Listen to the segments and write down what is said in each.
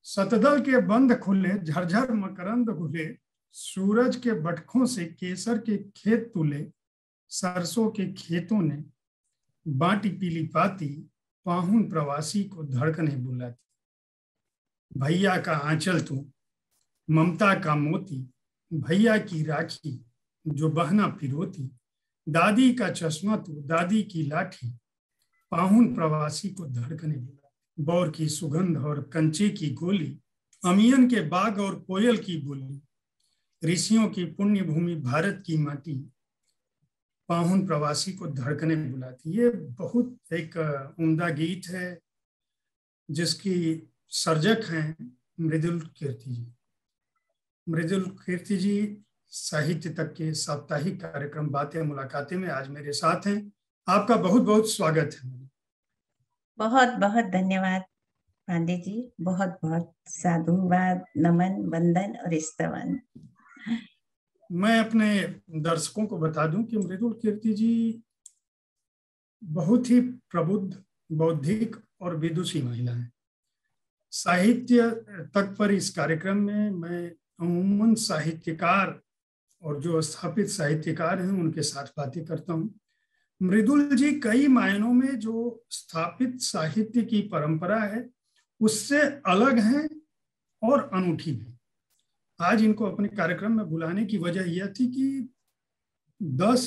सतदल के बंद खुले, झरझर मकरंद घुले, सूरज के बटखों से केसर के खेत तुले, सरसों के खेतों ने बाटी पीली पाती, पाहुन प्रवासी को धड़कने बुलाती। भैया का आंचल तू, ममता का मोती, भैया की राखी जो बहना पिरोती, दादी का चश्मा तू, दादी की लाठी, पाहुन प्रवासी को धड़कने बुलाती। बौर की सुगंध और कंचे की गोली, अमियन के बाग और कोयल की बोली, ऋषियों की पुण्य भूमि भारत की माटी, पाहुन प्रवासी को धड़कने बुलाती। ये बहुत एक उम्दा गीत है जिसकी सर्जक हैं मृदुल कीर्ति जी। मृदुल कीर्ति जी साहित्य तक के साप्ताहिक कार्यक्रम बातें मुलाकातें में आज मेरे साथ हैं। आपका बहुत बहुत स्वागत है। बहुत बहुत धन्यवाद पांडे जी, बहुत बहुत साधुवाद, नमन, वंदन और स्तवन। मैं अपने दर्शकों को बता दूं कि मृदुल कीर्ति जी बहुत ही प्रबुद्ध, बौद्धिक और विदुषी महिला हैं। साहित्य तक पर इस कार्यक्रम में मैं अमूमन साहित्यकार और जो स्थापित साहित्यकार हैं उनके साथ बातें करता हूँ। मृदुल जी कई मायनों में जो स्थापित साहित्य की परंपरा है उससे अलग हैं और अनूठी भी। आज इनको अपने कार्यक्रम में बुलाने की वजह यह थी कि 10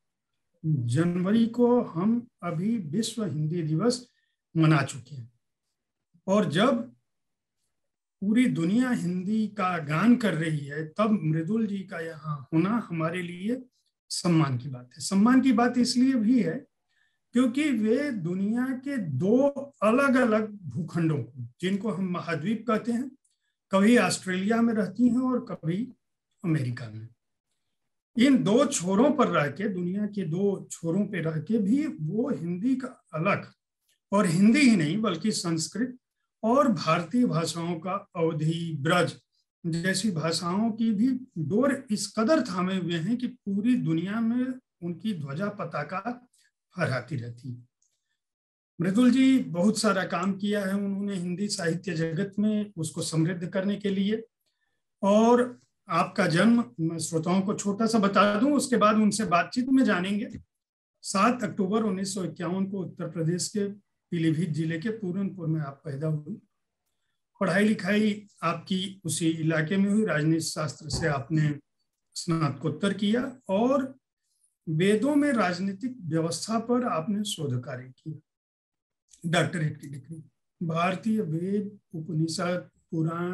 जनवरी को हम अभी विश्व हिंदी दिवस मना चुके हैं और जब पूरी दुनिया हिंदी का गान कर रही है तब मृदुल जी का यहाँ होना हमारे लिए सम्मान की बात है। सम्मान की बात इसलिए भी है क्योंकि वे दुनिया के 2 अलग अलग भूखंडों को, जिनको हम महाद्वीप कहते हैं, कभी ऑस्ट्रेलिया में रहती हैं और कभी अमेरिका में, इन 2 छोरों पर रह के, दुनिया के 2 छोरों पे रह के भी वो हिंदी का अलग, और हिंदी ही नहीं बल्कि संस्कृत और भारतीय भाषाओं का अवधी, ब्रज जैसी भाषाओं की भी डोर इस कदर थामे हुए हैं कि पूरी दुनिया में उनकी ध्वजा पताका फहराती रहती है। मृदुल जी बहुत सारा काम किया है उन्होंने हिंदी साहित्य जगत में, उसको समृद्ध करने के लिए। और आपका जन्म मैं श्रोताओं को छोटा सा बता दूं, उसके बाद उनसे बातचीत में जानेंगे। 7 अक्टूबर 1951 को उत्तर प्रदेश के पीलीभीत जिले के पूरनपुर में आप पैदा हुई। पढ़ाई लिखाई आपकी उसी इलाके में हुई। राजनीति शास्त्र से आपने स्नातकोत्तर किया और वेदों में राजनीतिक व्यवस्था पर आपने शोध कार्य किया, डॉक्टरेट की डिग्री। भारतीय वेद, उपनिषद, पुराण,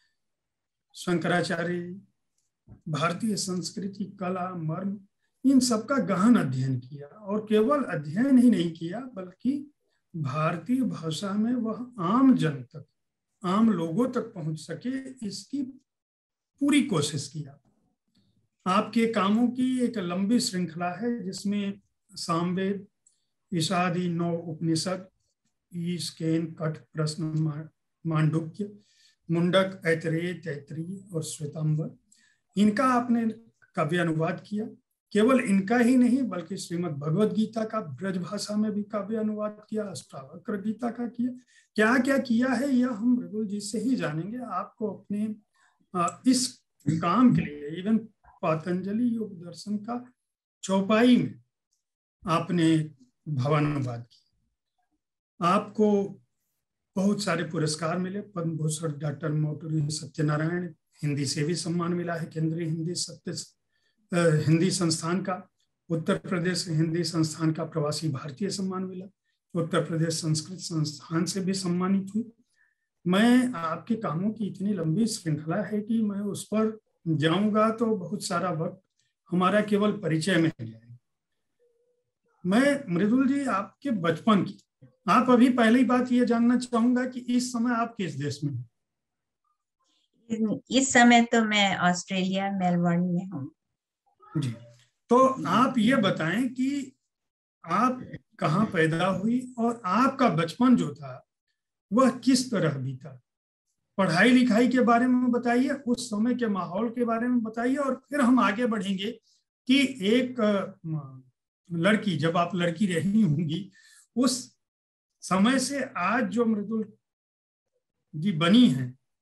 शंकराचार्य, भारतीय संस्कृति, कला, मर्म, इन सबका गहन अध्ययन किया और केवल अध्ययन ही नहीं किया बल्कि भारतीय भाषा में वह आम जन तक, आम लोगों तक पहुंच सके, इसकी पूरी कोशिश किया। आपके कामों की एक लंबी श्रृंखला है जिसमें सामवेद, ईशादी, 9 उपनिषद, ईश, केन, कठ, प्रश्न, मांडुक्य, मुंडक, ऐतरेय, तैत्तिरीय और श्वेतांबर, इनका आपने काव्य अनुवाद किया। केवल इनका ही नहीं बल्कि श्रीमद् भगवद गीता का ब्रज भाषा में भी काव्य अनुवाद किया, अष्टावक्र गीता का किया। क्या क्या किया है यह हम मृदुल जी से ही जानेंगे। आपको अपने इस काम के लिए इवन पतंजलि योग दर्शन का चौपाई में आपने भवानुवाद किया। आपको बहुत सारे पुरस्कार मिले, पद्म भूषण, डॉक्टर मोटूरी सत्यनारायण, हिंदी से भी सम्मान मिला है, केंद्रीय हिंदी संस्थान का, उत्तर प्रदेश हिंदी संस्थान का प्रवासी भारतीय सम्मान मिला, उत्तर प्रदेश संस्कृत संस्थान से भी सम्मानित हुई। मैं आपके कामों की इतनी लंबी श्रृंखला है कि मैं उस पर जाऊंगा तो बहुत सारा वक्त हमारा केवल परिचय में जाएगा। मैं मृदुल जी आपके बचपन की, आप अभी पहली बात ये जानना चाहूंगा कि इस समय आप किस देश में हैं? इस समय तो मैं ऑस्ट्रेलिया, मेलबर्न में हूँ जी। तो आप ये बताएं कि आप कहाँ पैदा हुई और आपका बचपन जो था वह किस तरह बीता। पढ़ाई लिखाई के बारे में बताइए, उस समय के माहौल के बारे में बताइए और फिर हम आगे बढ़ेंगे कि एक लड़की, जब आप लड़की रही होंगी, उस समय से आज जो मृदुल जी बनी हैं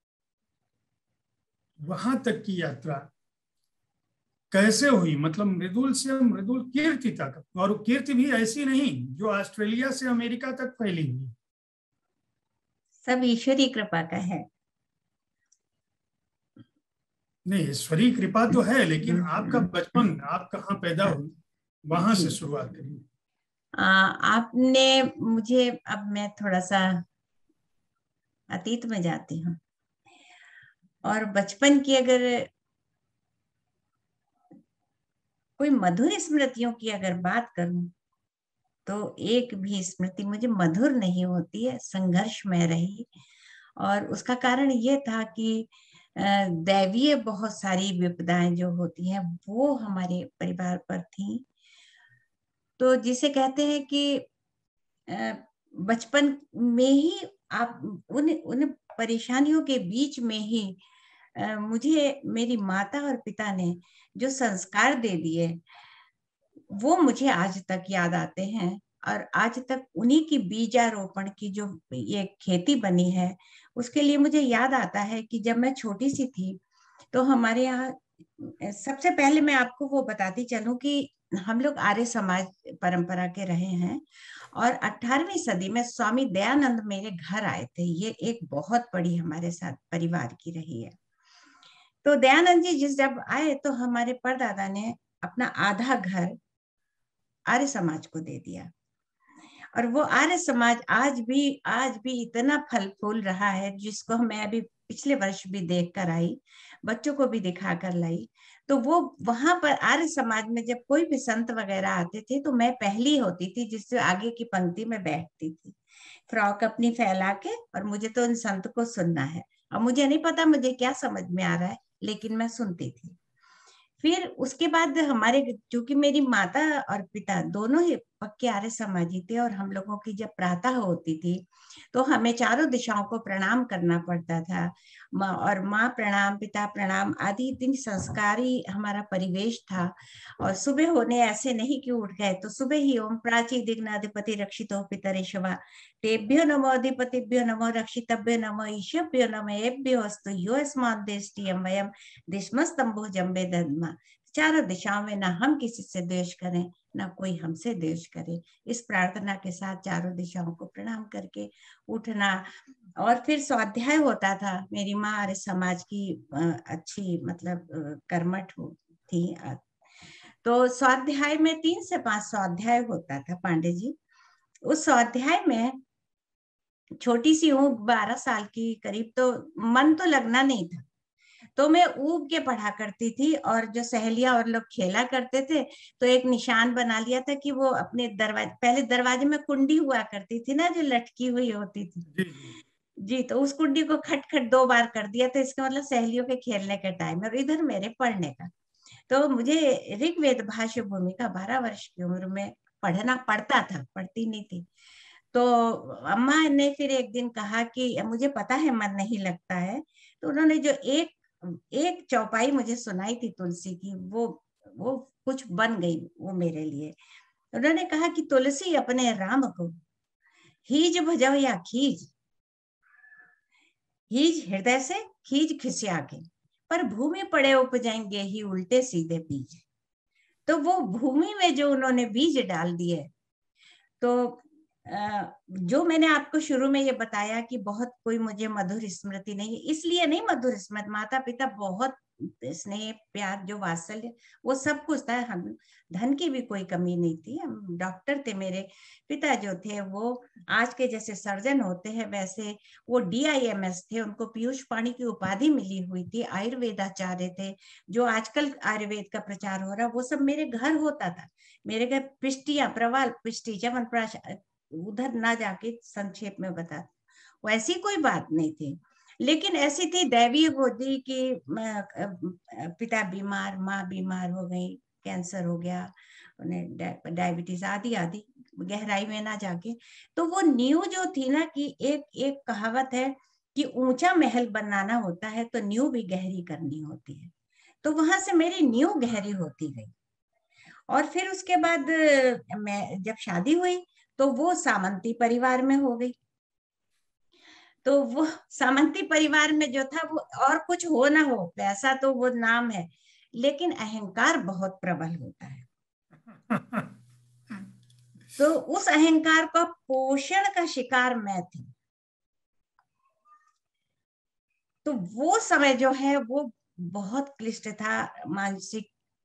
वहां तक की यात्रा कैसे हुई, मतलब मृदुल से मृदुल कीर्ति तक, और कीर्ति भी ऐसी नहीं जो ऑस्ट्रेलिया से अमेरिका तक फैली हुई। सब ईश्वरी कृपा का है। नहीं, ईश्वरीय कृपा तो है, लेकिन आपका बचपन, आप कहाँ पैदा हाँ हुई, वहां जी। से शुरुआत करिए। आपने मुझे, अब मैं थोड़ा सा अतीत में जाती हूँ, और बचपन की अगर कोई मधुर स्मृतियों की अगर बात करूं, तो एक भी स्मृति मुझे मधुर नहीं होती है, संघर्ष में रही। और उसका कारण ये था कि दैवीय बहुत सारी विपदाएं जो होती हैं वो हमारे परिवार पर थी। तो जिसे कहते हैं कि बचपन में ही आप उन उन परेशानियों के बीच में ही मुझे मेरी माता और पिता ने जो संस्कार दे दिए वो मुझे आज तक याद आते हैं। और आज तक उन्हीं की बीजारोपण की जो ये खेती बनी है, उसके लिए मुझे याद आता है कि जब मैं छोटी सी थी तो हमारे यहाँ, सबसे पहले मैं आपको वो बताती चलूं कि हम लोग आर्य समाज परंपरा के रहे हैं, और 18वीं सदी में स्वामी दयानंद मेरे घर आए थे। ये एक बहुत बड़ी हमारे साथ परिवार की रही है। तो दयानंद जी जब आए तो हमारे परदादा ने अपना आधा घर आर्य समाज को दे दिया। और वो आर्य समाज आज भी इतना फल फूल रहा है, जिसको मैं अभी पिछले वर्ष भी देख कर आई, बच्चों को भी दिखा कर लाई। तो वो वहां पर आर्य समाज में जब कोई भी संत वगैरह आते थे तो मैं पहली होती थी जिससे आगे की पंक्ति में बैठती थी, फ्रॉक अपनी फैला के, और मुझे तो उन संत को सुनना है। अब मुझे नहीं पता मुझे क्या समझ में आ रहा है, लेकिन मैं सुनती थी। फिर उसके बाद हमारे, क्योंकि मेरी माता और पिता दोनों ही पक्के आर्य समाजी थे, और हम लोगों की जब प्रातः होती थी तो हमें चारों दिशाओं को प्रणाम करना पड़ता था। और माँ प्रणाम, पिता प्रणाम आदि इतनी संस्कारी हमारा परिवेश था। और सुबह होने ऐसे नहीं कि उठ गए तो सुबह ही ओम प्राची दिग्नाधिपति रक्षितो पितरेशवा तेभ्यो नमो अधिपतिभ्यो नमो रक्षितभ्यो नमो ईशभ्यो नमो एभ्यो अस्तु यो अस्मात् देष्टियं वयं दिशमस्तंभो जम्बे दद्मा। चारों दिशाओं में ना हम किसी से द्वेष करें, ना कोई हमसे द्वेष करे। इस प्रार्थना के साथ चारों दिशाओं को प्रणाम करके उठना। और फिर स्वाध्याय होता था। मेरी माँ आर्य समाज की अच्छी, मतलब कर्मठ थी। तो स्वाध्याय में 3 से 5 स्वाध्याय होता था पांडे जी। उस स्वाध्याय में छोटी सी हूँ, 12 साल की करीब, तो मन तो लगना नहीं था, तो मैं ऊब के पढ़ा करती थी। और जो सहेलियां और लोग खेला करते थे तो एक निशान बना लिया था कि वो अपने दरवाजे, पहले दरवाजे में कुंडी हुआ करती थी ना जो लटकी हुई होती थी जी जी। जी, तो उस कुंडी को खट खट 2 बार कर दिया, तो इसका मतलब सहेलियों के खेलने का टाइम है और इधर मेरे पढ़ने का। तो मुझे ऋग्वेद भाष्य भूमिका 12 वर्ष की उम्र में पढ़ना पड़ता था, पढ़ती नहीं थी। तो अम्मा ने फिर एक दिन कहा कि मुझे पता है मन नहीं लगता है, तो उन्होंने जो एक एक चौपाई मुझे सुनाई थी तुलसी की, वो कुछ बन गई वो मेरे लिए। उन्होंने कहा कि तुलसी अपने राम को हीज भजो या खीज, हीज हृदय से, खीज खिसिया के, पर भूमि पड़े उपजाएंगे ही उल्टे सीधे बीज। तो वो भूमि में जो उन्होंने बीज डाल दिए, तो जो मैंने आपको शुरू में ये बताया कि बहुत कोई मुझे मधुर स्मृति नहीं, इसलिए नहीं मधुर स्मृति, माता पिता बहुत स्नेह प्यार जो वात्सल्य वो सब कुछ था। हम धन की भी कोई कमी नहीं थी। हम डॉक्टर थे, मेरे पिता जो थे वो आज के जैसे सर्जन होते हैं वैसे वो DIMS थे, उनको पीयूष पाणी की उपाधि मिली हुई थी, आयुर्वेदाचार्य थे। जो आजकल आयुर्वेद का प्रचार हो रहा वो सब मेरे घर होता था। मेरे घर पिष्टियां, प्रवाल पिष्टि, च्यवनप्राश, उधर ना जाके संक्षेप में बता, वैसी कोई बात नहीं थी। लेकिन ऐसी थी दैवीय गोदी की, पिता बीमार, माँ बीमार हो गई, कैंसर हो गया उन्हें, डायबिटीज आदि आदि, गहराई में ना जाके। तो वो नींव जो थी ना, कि एक एक कहावत है कि ऊंचा महल बनाना होता है तो नींव भी गहरी करनी होती है। तो वहां से मेरी नींव गहरी होती गई। और फिर उसके बाद मैं जब शादी हुई तो वो सामंती परिवार में हो गई। तो वो सामंती परिवार में जो था, वो और कुछ हो ना हो, पैसा तो वो नाम है, लेकिन अहंकार बहुत प्रबल होता है। तो उस अहंकार का पोषण का शिकार मैं थी। तो वो समय जो है वो बहुत क्लिष्ट था, मानसिक,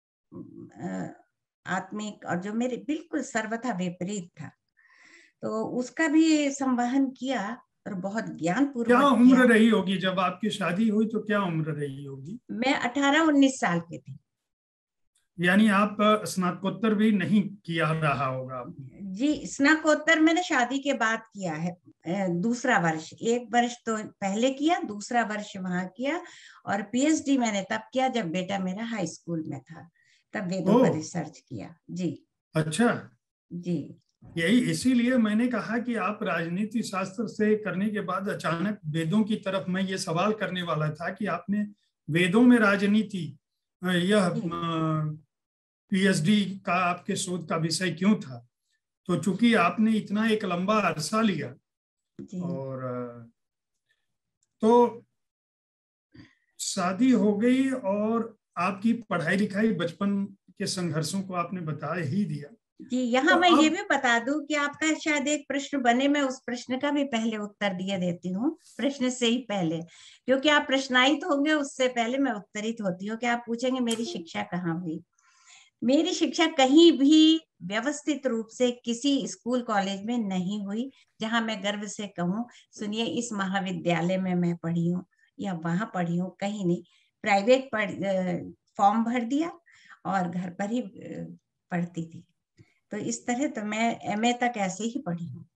आत्मिक, और जो मेरे बिल्कुल सर्वथा विपरीत था। तो उसका भी संवहन किया और बहुत ज्ञान क्या पूर्वक किया। उम्र रही होगी जब आपकी शादी हुई, तो क्या उम्र रही होगी? मैं 18-19 साल की थी। यानी आप स्नातकोत्तर भी नहीं किया रहा होगा आपने? जी, स्नातकोत्तर मैंने शादी के बाद किया है, दूसरा वर्ष, एक वर्ष तो पहले किया, दूसरा वर्ष वहां किया, और पीएचडी मैंने तब किया जब बेटा मेरा हाई स्कूल में था, तब वेदों पर ओह, रिसर्च किया। जी अच्छा। जी। यही इसीलिए मैंने कहा कि आप राजनीति शास्त्र से करने के बाद अचानक वेदों की तरफ, मैं ये सवाल करने वाला था कि आपने वेदों में राजनीति, यह जी पीएचडी का आपके शोध का विषय क्यों था? तो चूंकि आपने इतना एक लंबा अरसा लिया, जी और तो शादी हो गई, और आपकी पढ़ाई लिखाई, बचपन के संघर्षों को आपने बता ही दिया। जी। तो यहाँ मैं ये अब भी बता दूं कि आपका शायद एक प्रश्न बने, मैं उस प्रश्न का भी पहले उत्तर दिए देती हूँ, प्रश्न से ही पहले, क्योंकि आप प्रश्नायित होंगे उससे पहले मैं उत्तरित होती हूँ कि आप पूछेंगे मेरी शिक्षा कहाँ हुई। मेरी शिक्षा कहीं भी व्यवस्थित रूप से किसी स्कूल कॉलेज में नहीं हुई जहां मैं गर्व से कहूँ, सुनिए इस महाविद्यालय में मैं पढ़ी हूँ या वहां पढ़ी हूँ, कहीं नहीं। प्राइवेट फॉर्म भर दिया और घर पर ही पढ़ती थी। तो इस तरह तो मैं एमए तक ऐसे ही पढ़ी हूँ।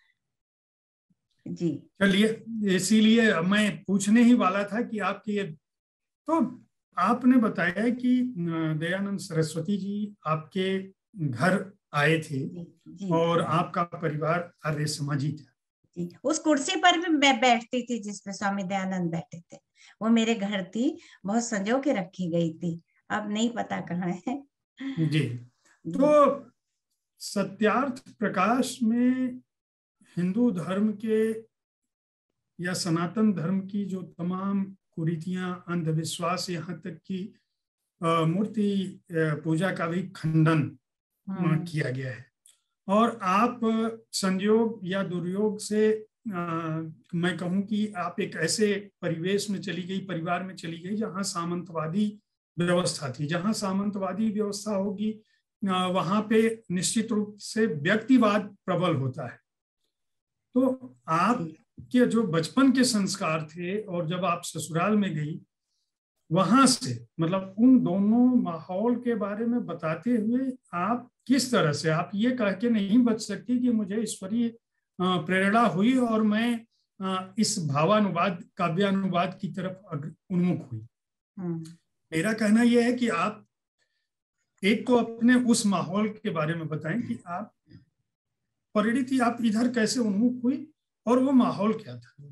जी चलिए, इसीलिए मैं पूछने ही वाला था कि आपकी ये, तो आपने बताया कि दयानंद सरस्वती जी आपके घर आए थे, जी जी और जी आपका परिवार आर्य समाजी था। जी। उस कुर्सी पर भी मैं बैठती थी जिसपे स्वामी दयानंद बैठे थे, वो मेरे घर थी, बहुत संजो के रखी गई थी, अब नहीं पता कहाँ है। जी। तो जी सत्यार्थ प्रकाश में हिंदू धर्म के या सनातन धर्म की जो तमाम कुरीतियां, अंधविश्वास, यहाँ तक कि मूर्ति पूजा का भी खंडन किया गया है। और आप संयोग या दुर्योग से, मैं कहूँ कि आप एक ऐसे परिवेश में चली गई, परिवार में चली गई, जहाँ सामंतवादी व्यवस्था थी। जहाँ सामंतवादी व्यवस्था होगी, वहाँ पे निश्चित रूप से व्यक्तिवाद प्रबल होता है। तो आप जी के जो बचपन के संस्कार थे, और जब आप ससुराल में गई, वहां से मतलब उन दोनों माहौल के बारे में बताते हुए आप किस तरह से, आप ये कह के नहीं बच सकती कि मुझे ईश्वरीय प्रेरणा हुई और मैं इस भावानुवाद, काव्यानुवाद की तरफ उन्मुख हुई। मेरा कहना यह है कि आप एक तो अपने उस माहौल के बारे में बताएं कि आप परिणति, आप इधर कैसे उन्मुख हुई, और वो माहौल क्या था?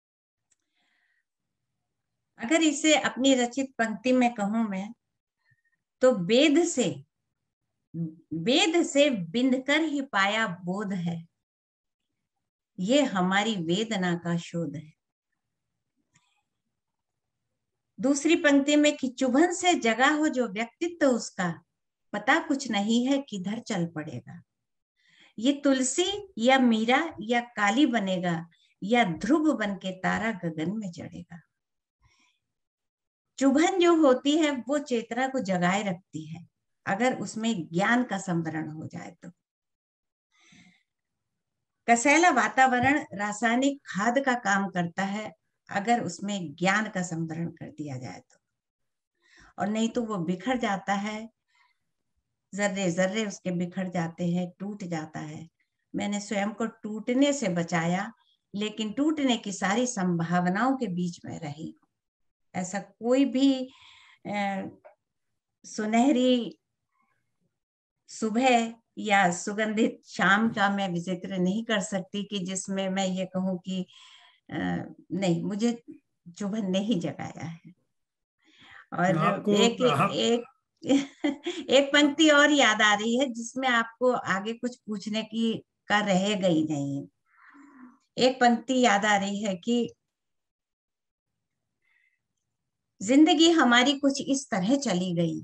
अगर इसे अपनी रचित पंक्ति में कहूं मैं, तो वेद से बिंद कर ही पाया बोध है, ये हमारी वेदना का शोध है। दूसरी पंक्ति में कि चुभन से जगा हो जो व्यक्तित्व उसका, पता कुछ नहीं है किधर चल पड़ेगा, ये तुलसी या मीरा या काली बनेगा, या ध्रुव बन के तारा गगन में चढ़ेगा। चुभन जो होती है वो चेतना को जगाए रखती है, अगर उसमें ज्ञान का संवरण हो जाए तो। कसैला वातावरण रासायनिक खाद का काम करता है, अगर उसमें ज्ञान का संवरण कर दिया जाए तो, और नहीं तो वो बिखर जाता है, जर्रे जर्रे उसके बिखर जाते हैं, टूट जाता है। मैंने स्वयं को टूटने से बचाया, लेकिन टूटने की सारी संभावनाओं के बीच में रही। ऐसा कोई भी सुनहरी सुबह या सुगंधित शाम का मैं जिक्र नहीं कर सकती कि जिसमें मैं ये कहूं कि नहीं, मुझे चुभन ने ही जगाया है। और आपको एक एक एक पंक्ति और याद आ रही है जिसमें आपको आगे कुछ पूछने की का रहेगा ही नहीं। एक पंक्ति याद आ रही है कि जिंदगी हमारी कुछ इस तरह चली गई,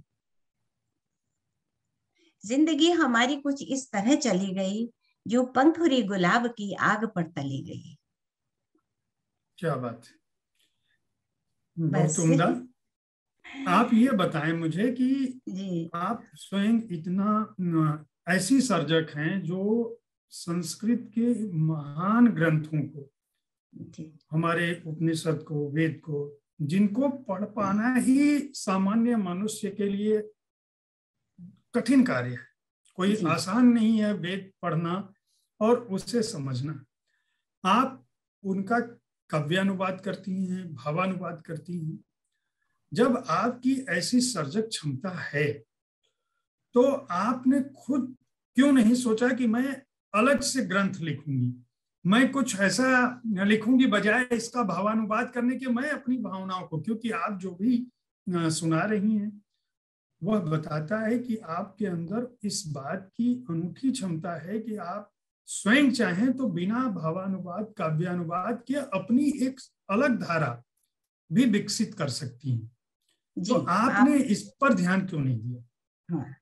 जिंदगी हमारी कुछ इस तरह चली गई, जो पंखुरी गुलाब की आग पर तली गई। क्या बात है, बहुत बस उम्दा। आप ये बताएं मुझे कि जी आप स्वयं इतना ऐसी सर्जक हैं जो संस्कृत के महान ग्रंथों को, जी हमारे उपनिषद को, वेद को, जिनको पढ़ पाना ही सामान्य मनुष्य के लिए कठिन कार्य है, कोई जी आसान नहीं है वेद पढ़ना और उससे समझना। आप उनका काव्यानुवाद करती हैं, भावानुवाद करती हैं। जब आपकी ऐसी सर्जक क्षमता है तो आपने खुद क्यों नहीं सोचा कि मैं अलग से ग्रंथ लिखूंगी, मैं कुछ ऐसा लिखूंगी बजाय इसका भावानुवाद करने के, मैं अपनी भावनाओं को, क्योंकि आप जो भी सुना रही हैं वह बताता है कि आपके अंदर इस बात की अनूठी क्षमता है कि आप स्वयं चाहें तो बिना भावानुवाद काव्यानुवाद के अपनी एक अलग धारा भी विकसित कर सकती हैं। तो जी आपने इस पर ध्यान क्यों नहीं दिया? हाँ,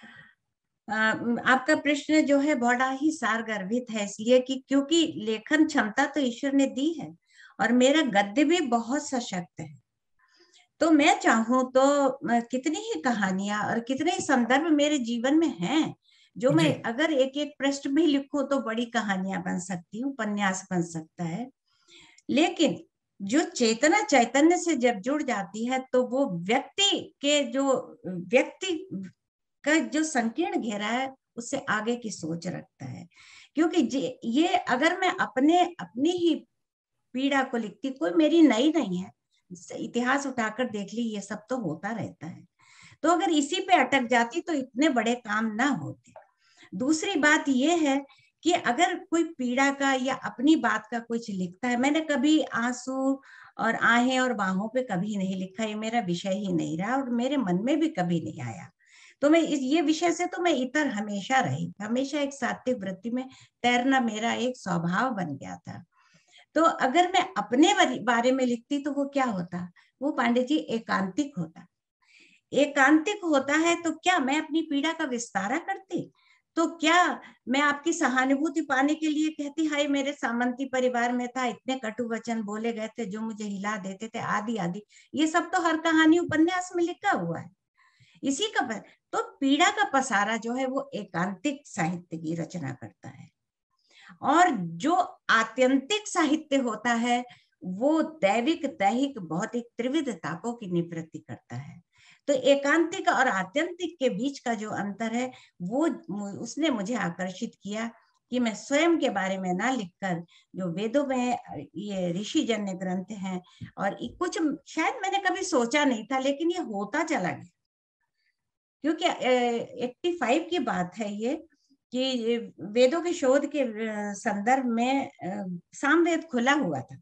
आपका प्रश्न जो है बड़ा ही सारगर्भित है, इसलिए कि क्योंकि लेखन क्षमता तो ईश्वर ने दी है और मेरा गद्य भी बहुत सशक्त है। तो मैं चाहूं तो कितनी ही कहानियां और कितने ही संदर्भ मेरे जीवन में हैं, जो मैं जी अगर एक एक पृष्ठ भी लिखूं तो बड़ी कहानियां बन सकती हूँ, उपन्यास बन सकता है। लेकिन जो चेतना चैतन्य से जब जुड़ जाती है तो वो व्यक्ति के जो व्यक्ति का जो संकीर्ण घेरा है उससे आगे की सोच रखता है। क्योंकि ये अगर मैं अपनी ही पीड़ा को लिखती, कोई मेरी नई नहीं है, इतिहास उठाकर देख ली, ये सब तो होता रहता है। तो अगर इसी पे अटक जाती तो इतने बड़े काम ना होते। दूसरी बात यह है कि अगर कोई पीड़ा का या अपनी बात का कुछ लिखता है, मैंने कभी आंसू और आहें और बाहों पे कभी नहीं लिखा, ये मेरा विषय ही नहीं रहा और मेरे मन में भी कभी नहीं आया। तो मैं ये विषय से तो मैं इतर हमेशा रही, हमेशा एक सात्विक वृत्ति में तैरना मेरा एक स्वभाव बन गया था। तो अगर मैं अपने बारे में लिखती तो वो क्या होता, वो पांडे जी एकांतिक होता। एकांतिक होता है तो क्या मैं अपनी पीड़ा का विस्तारा करती? तो क्या मैं आपकी सहानुभूति पाने के लिए कहती हाय मेरे सामंती परिवार में था, इतने कटु वचन बोले गए थे जो मुझे हिला देते थे, आदि आदि। ये सब तो हर कहानी उपन्यास में लिखा हुआ है। इसी का तो पीड़ा का पसारा जो है वो एकांतिक साहित्य की रचना करता है, और जो आत्यंतिक साहित्य होता है वो दैविक दैहिक भौतिक त्रिविध तापों की निवृत्ति करता है। तो एकांतिक और आत्यंतिक के बीच का जो अंतर है वो उसने मुझे आकर्षित किया कि मैं स्वयं के बारे में ना लिखकर, जो वेदों में ये ऋषिजन्य ग्रंथ हैं और कुछ शायद मैंने कभी सोचा नहीं था लेकिन ये होता चला गया। क्योंकि 85 की बात है ये कि वेदों के शोध के संदर्भ में सामवेद खुला हुआ था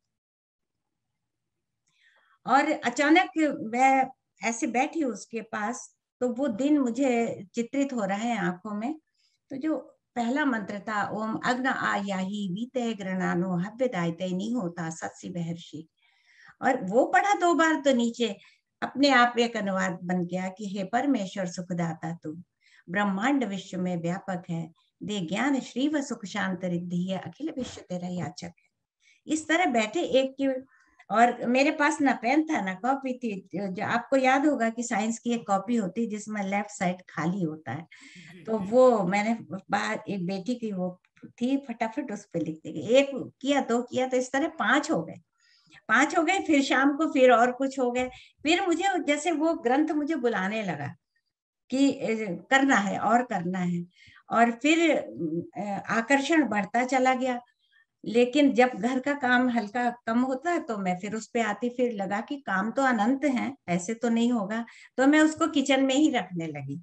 और अचानक मैं ऐसे बैठी उसके पास, तो वो दिन मुझे चित्रित हो रहा है आंखों में। तो जो पहला मंत्र था ओम अग्न आयाही वीते ग्रणानो हव्य दायते नहीं होता सत्सी महर्षि, और वो पढ़ा 2 बार तो नीचे अपने आप एक अनुवाद बन गया कि हे परमेश्वर सुखदाता तू, ब्रह्मांड विश्व में व्यापक है, दे ज्ञान श्री व सुख शांत रिद्धि है, अखिल विश्व तेरा याचक है। इस तरह बैठे एक की, और मेरे पास ना पेन था ना कॉपी थी। जो आपको याद होगा कि साइंस की एक कॉपी होती है जिसमें लेफ्ट साइड खाली होता है, तो वो मैंने बाहर एक बेटी की वो थी, फटाफट उस पर लिख दी, 1 किया 2 किया, तो इस तरह 5 हो गए। 5 हो गए, फिर शाम को फिर और कुछ हो गए, फिर मुझे जैसे वो ग्रंथ मुझे बुलाने लगा कि करना है और करना है, और फिर आकर्षण बढ़ता चला गया। लेकिन जब घर का काम हल्का कम होता है तो मैं फिर उस पे आती, फिर लगा कि काम तो अनंत है, ऐसे तो नहीं होगा, तो मैं उसको किचन में ही रखने लगी।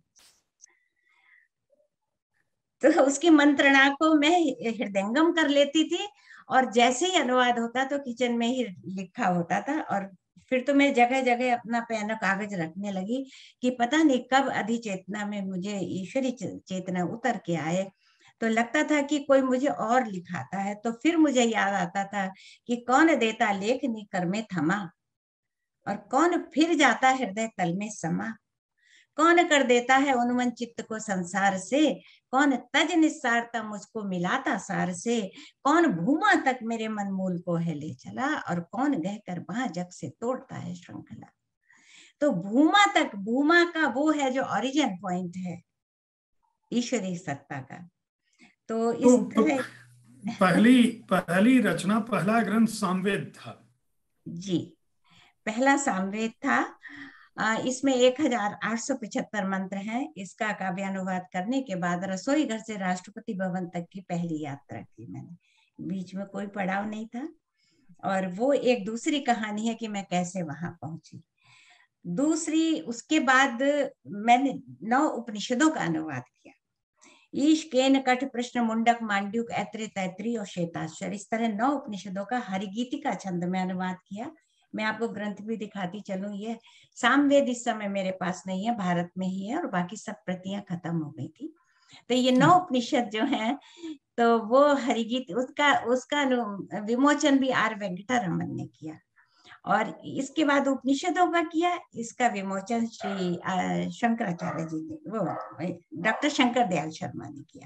तो उसकी मंत्रणा को मैं हृदयंगम कर लेती थी और जैसे ही अनुवाद होता तो किचन में ही लिखा होता था, और फिर तो मैं जगह जगह अपना पेन और कागज रखने लगी कि पता नहीं कब अधिचेतना में मुझे ईश्वरी चेतना उतर के आए। तो लगता था कि कोई मुझे और लिखाता है। तो फिर मुझे याद आता था कि कौन देता लेखनी कर में थमा, और कौन फिर जाता हृदय तल में समा, कौन कर देता है उन्मन चित्त को संसार से, कौन तज निस्सारता मुझको मिलाता सार से, कौन भूमा तक मेरे मन मूल को है ले चला, और कौन गह कर बाह जग से तोड़ता है श्रृंखला। तो भूमा तक, भूमा का वो है जो ओरिजिन पॉइंट है ईश्वरीय सत्ता का। तो इस तो तरह पहली पहली रचना, पहला ग्रंथ सामवेद था। जी, पहला सामवेद था। इसमें 1875 मंत्र हैं। इसका काव्यानुवाद करने के बाद रसोई घर से राष्ट्रपति भवन तक की पहली यात्रा की मैंने, बीच में कोई पड़ाव नहीं था। और वो एक दूसरी कहानी है कि मैं कैसे वहां पहुंची। दूसरी, उसके बाद मैंने 9 उपनिषदों का अनुवाद किया। ईश, केन, कठ, प्रश्न, मुंडक, मांड्यूक, ऐत्री, तैत्री और श्वेताक्षर, इस तरह 9 उपनिषदों का हरिगीतिका छंद में अनुवाद किया। मैं आपको ग्रंथ भी दिखाती चलूं। ये सामवेद इस समय मेरे पास नहीं है, भारत में ही है, और बाकी सब प्रतियां खत्म हो गई थी। तो ये 9 उपनिषद जो हैं, तो वो हरिगीत, उसका विमोचन भी आर वेंकटरमन ने किया। और इसके बाद उपनिषदों का किया, इसका विमोचन श्री शंकराचार्य जी ने, वो डॉक्टर शंकर दयाल शर्मा ने किया।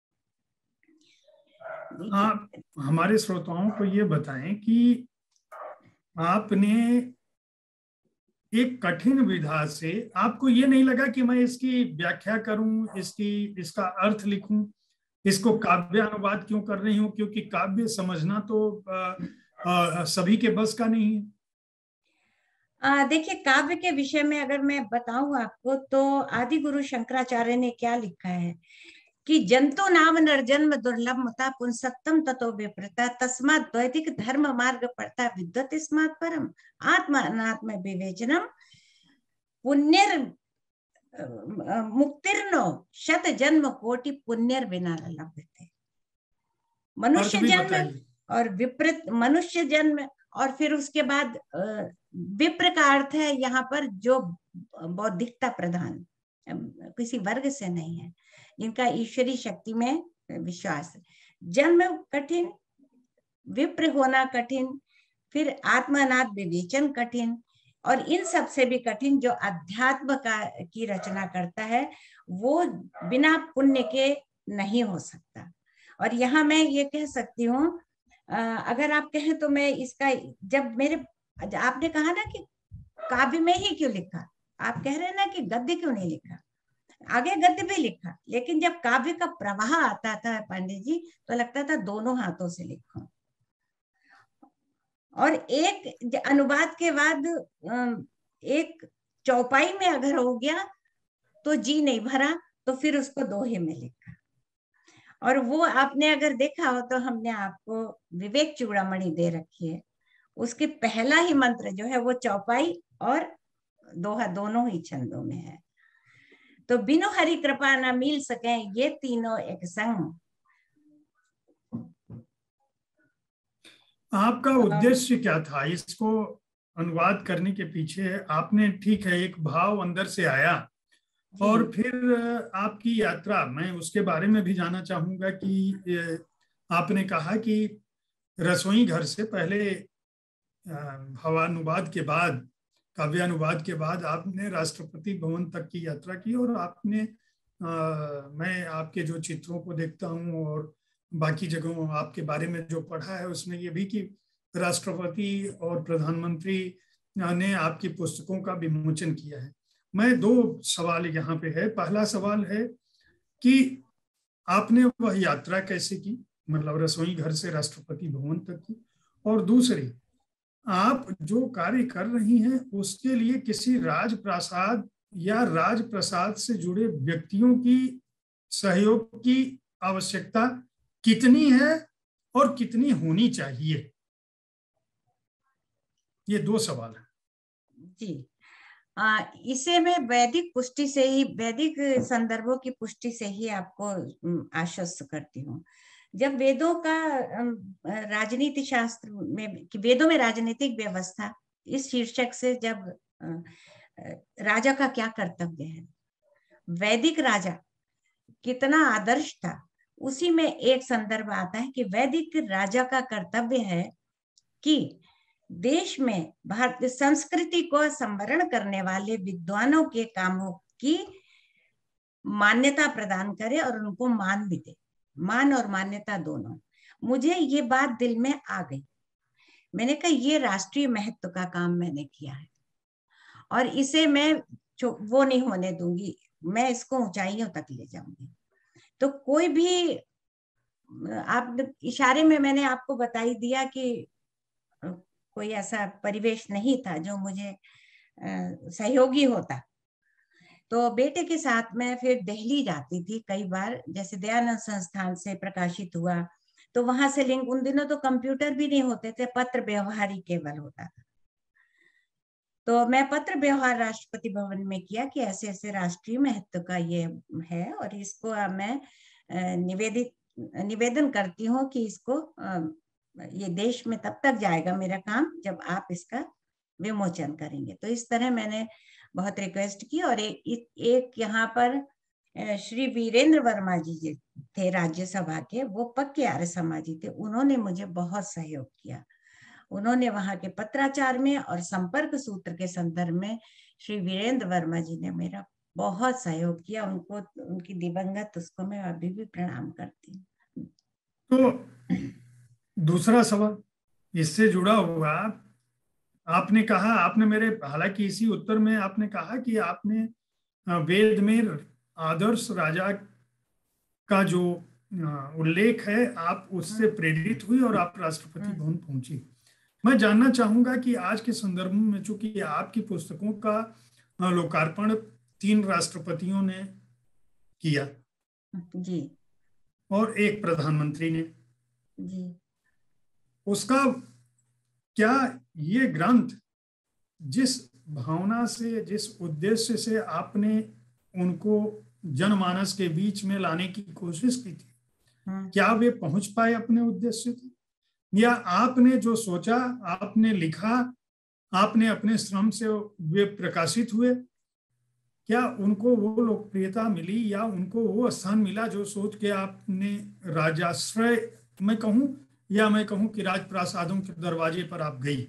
आप हमारे श्रोताओं को ये बताएं कि आपने एक कठिन विधा से, आपको ये नहीं लगा कि मैं इसकी व्याख्या करूं, इसका अर्थ लिखूं, इसको काव्य अनुवाद क्यों कर रही हूं? क्योंकि काव्य समझना तो सभी के बस का नहीं है। देखिए, काव्य के विषय में अगर मैं बताऊं आपको, तो आदि गुरु शंकराचार्य ने क्या लिखा है कि जंतु नाम नरजन्म दुर्लभ मता पुंसक्तम ततो विप्रता तस्मात् द्वैतिक धर्म मार्ग पड़ता विद्वत स्मात् परम आत्मा अनात्म विवेचनम पुण्यर मुक्तिर्नो शत जन्म कोटि पुण्यर बिना लभ्यते। मनुष्य जन्म और विपरीत मनुष्य जन्म, और फिर उसके बाद विप्र का अर्थ है यहाँ पर जो बौद्धिकता प्रधान, किसी वर्ग से नहीं है, जिनका ईश्वरी शक्ति में विश्वास है। जन्म कठिन, विप्र होना कठिन, फिर आत्मनाथ विवेचन कठिन, और इन सब से भी कठिन जो अध्यात्म की रचना करता है, वो बिना पुण्य के नहीं हो सकता। और यहाँ मैं ये कह सकती हूँ, अगर आप कहें तो मैं इसका, जब आपने कहा ना कि काव्य में ही क्यों लिखा, आप कह रहे हैं ना कि गद्य क्यों नहीं लिखा, आगे गद्य भी लिखा, लेकिन जब काव्य का प्रवाह आता था पंडित जी, तो लगता था दोनों हाथों से लिखो। और एक अनुवाद के बाद एक चौपाई में अगर हो गया तो जी नहीं भरा, तो फिर उसको दोहे में लिखा। और वो आपने अगर देखा हो तो हमने आपको विवेक चूड़ामणि दे रखी है, उसके पहला ही मंत्र जो है वो चौपाई और दोहा दोनों ही छंदों में है। तो बिनु हरि कृपा न मिल सके ये तीनों एक संग। आपका उद्देश्य क्या था इसको अनुवाद करने के पीछे? आपने, ठीक है, एक भाव अंदर से आया, और फिर आपकी यात्रा, मैं उसके बारे में भी जानना चाहूंगा कि आपने कहा कि रसोई घर से पहले भावानुवाद के बाद, काव्यानुवाद के बाद आपने राष्ट्रपति भवन तक की यात्रा की, और आपने मैं आपके जो चित्रों को देखता हूँ और बाकी जगहों आपके बारे में जो पढ़ा है, उसमें ये भी कि राष्ट्रपति और प्रधानमंत्री ने आपकी पुस्तकों का विमोचन किया है। मैं 2 सवाल यहाँ पे है। पहला सवाल है कि आपने वह यात्रा कैसे की, मतलब रसोई घर से राष्ट्रपति भवन तक की, और दूसरी, आप जो कार्य कर रही हैं उसके लिए किसी राजप्रासाद या राजप्रसाद से जुड़े व्यक्तियों की सहयोग की आवश्यकता कितनी है और कितनी होनी चाहिए? ये 2 सवाल है जी। इसे मैं वैदिक पुष्टि से ही, वैदिक संदर्भों की पुष्टि से ही आपको आश्वस्त करती हूँ। जब वेदों का राजनीति शास्त्र में, वेदों में राजनीतिक व्यवस्था, इस शीर्षक से जब राजा का क्या कर्तव्य है, वैदिक राजा कितना आदर्श था, उसी में एक संदर्भ आता है कि वैदिक राजा का कर्तव्य है कि देश में भारतीय संस्कृति को संवरण करने वाले विद्वानों के कामों की मान्यता प्रदान करे और उनको मान भी दे, मान और मान्यता दोनों। मुझे ये बात दिल में आ गई। मैंने कहा ये राष्ट्रीय महत्व का काम मैंने किया है और इसे मैं वो नहीं होने दूंगी, मैं इसको ऊंचाइयों तक ले जाऊंगी। तो कोई भी, आप इशारे में मैंने आपको बताई दिया कि कोई ऐसा परिवेश नहीं था जो मुझे सहयोगी होता। तो बेटे के साथ मैं फिर दिल्ली जाती थी कई बार, जैसे दयानंद संस्थान से प्रकाशित हुआ तो वहां से लिंक, उन दिनों तो कंप्यूटर भी नहीं होते थे, पत्र व्यवहार ही केवल होता था। तो मैं पत्र व्यवहार राष्ट्रपति भवन में किया कि ऐसे ऐसे राष्ट्रीय महत्व का ये है और इसको मैं निवेदन करती हूँ कि इसको ये देश में तब तक जाएगा मेरा काम जब आप इसका विमोचन करेंगे। तो इस तरह मैंने बहुत रिक्वेस्ट की। और एक यहाँ पर श्री वीरेंद्र वर्मा जी थे राज्यसभा के, वो पक्के आर्य समाजी थे, उन्होंने मुझे बहुत सहयोग किया। उन्होंने वहां के पत्राचार में और संपर्क सूत्र के संदर्भ में श्री वीरेंद्र वर्मा जी ने मेरा बहुत सहयोग किया। उनको, उनकी दिवंगत उसको मैं अभी भी प्रणाम करती हूँ। तो दूसरा सवाल इससे जुड़ा हुआ, आपने कहा, आपने मेरे, हालांकि इसी उत्तर में आपने कहा कि आपने वेद में आदर्श राजा का जो उल्लेख है आप उससे प्रेरित हुई और आप राष्ट्रपति भवन पहुंची। मैं जानना चाहूंगा कि आज के संदर्भ में, चूंकि आपकी पुस्तकों का लोकार्पण 3 राष्ट्रपतियों ने किया जी और एक प्रधानमंत्री ने जी, उसका क्या ये ग्रंथ जिस भावना से, जिस उद्देश्य से आपने उनको जनमानस के बीच में लाने की कोशिश की थी, क्या वे पहुंच पाए अपने उद्देश्य तक, या आपने जो सोचा, आपने लिखा, आपने अपने श्रम से वे प्रकाशित हुए, क्या उनको वो लोकप्रियता मिली या उनको वो स्थान मिला जो सोच के आपने राजाश्रय मैं कहूं, या मैं कहूं कि राजप्रासादों के दरवाजे पर आप गई?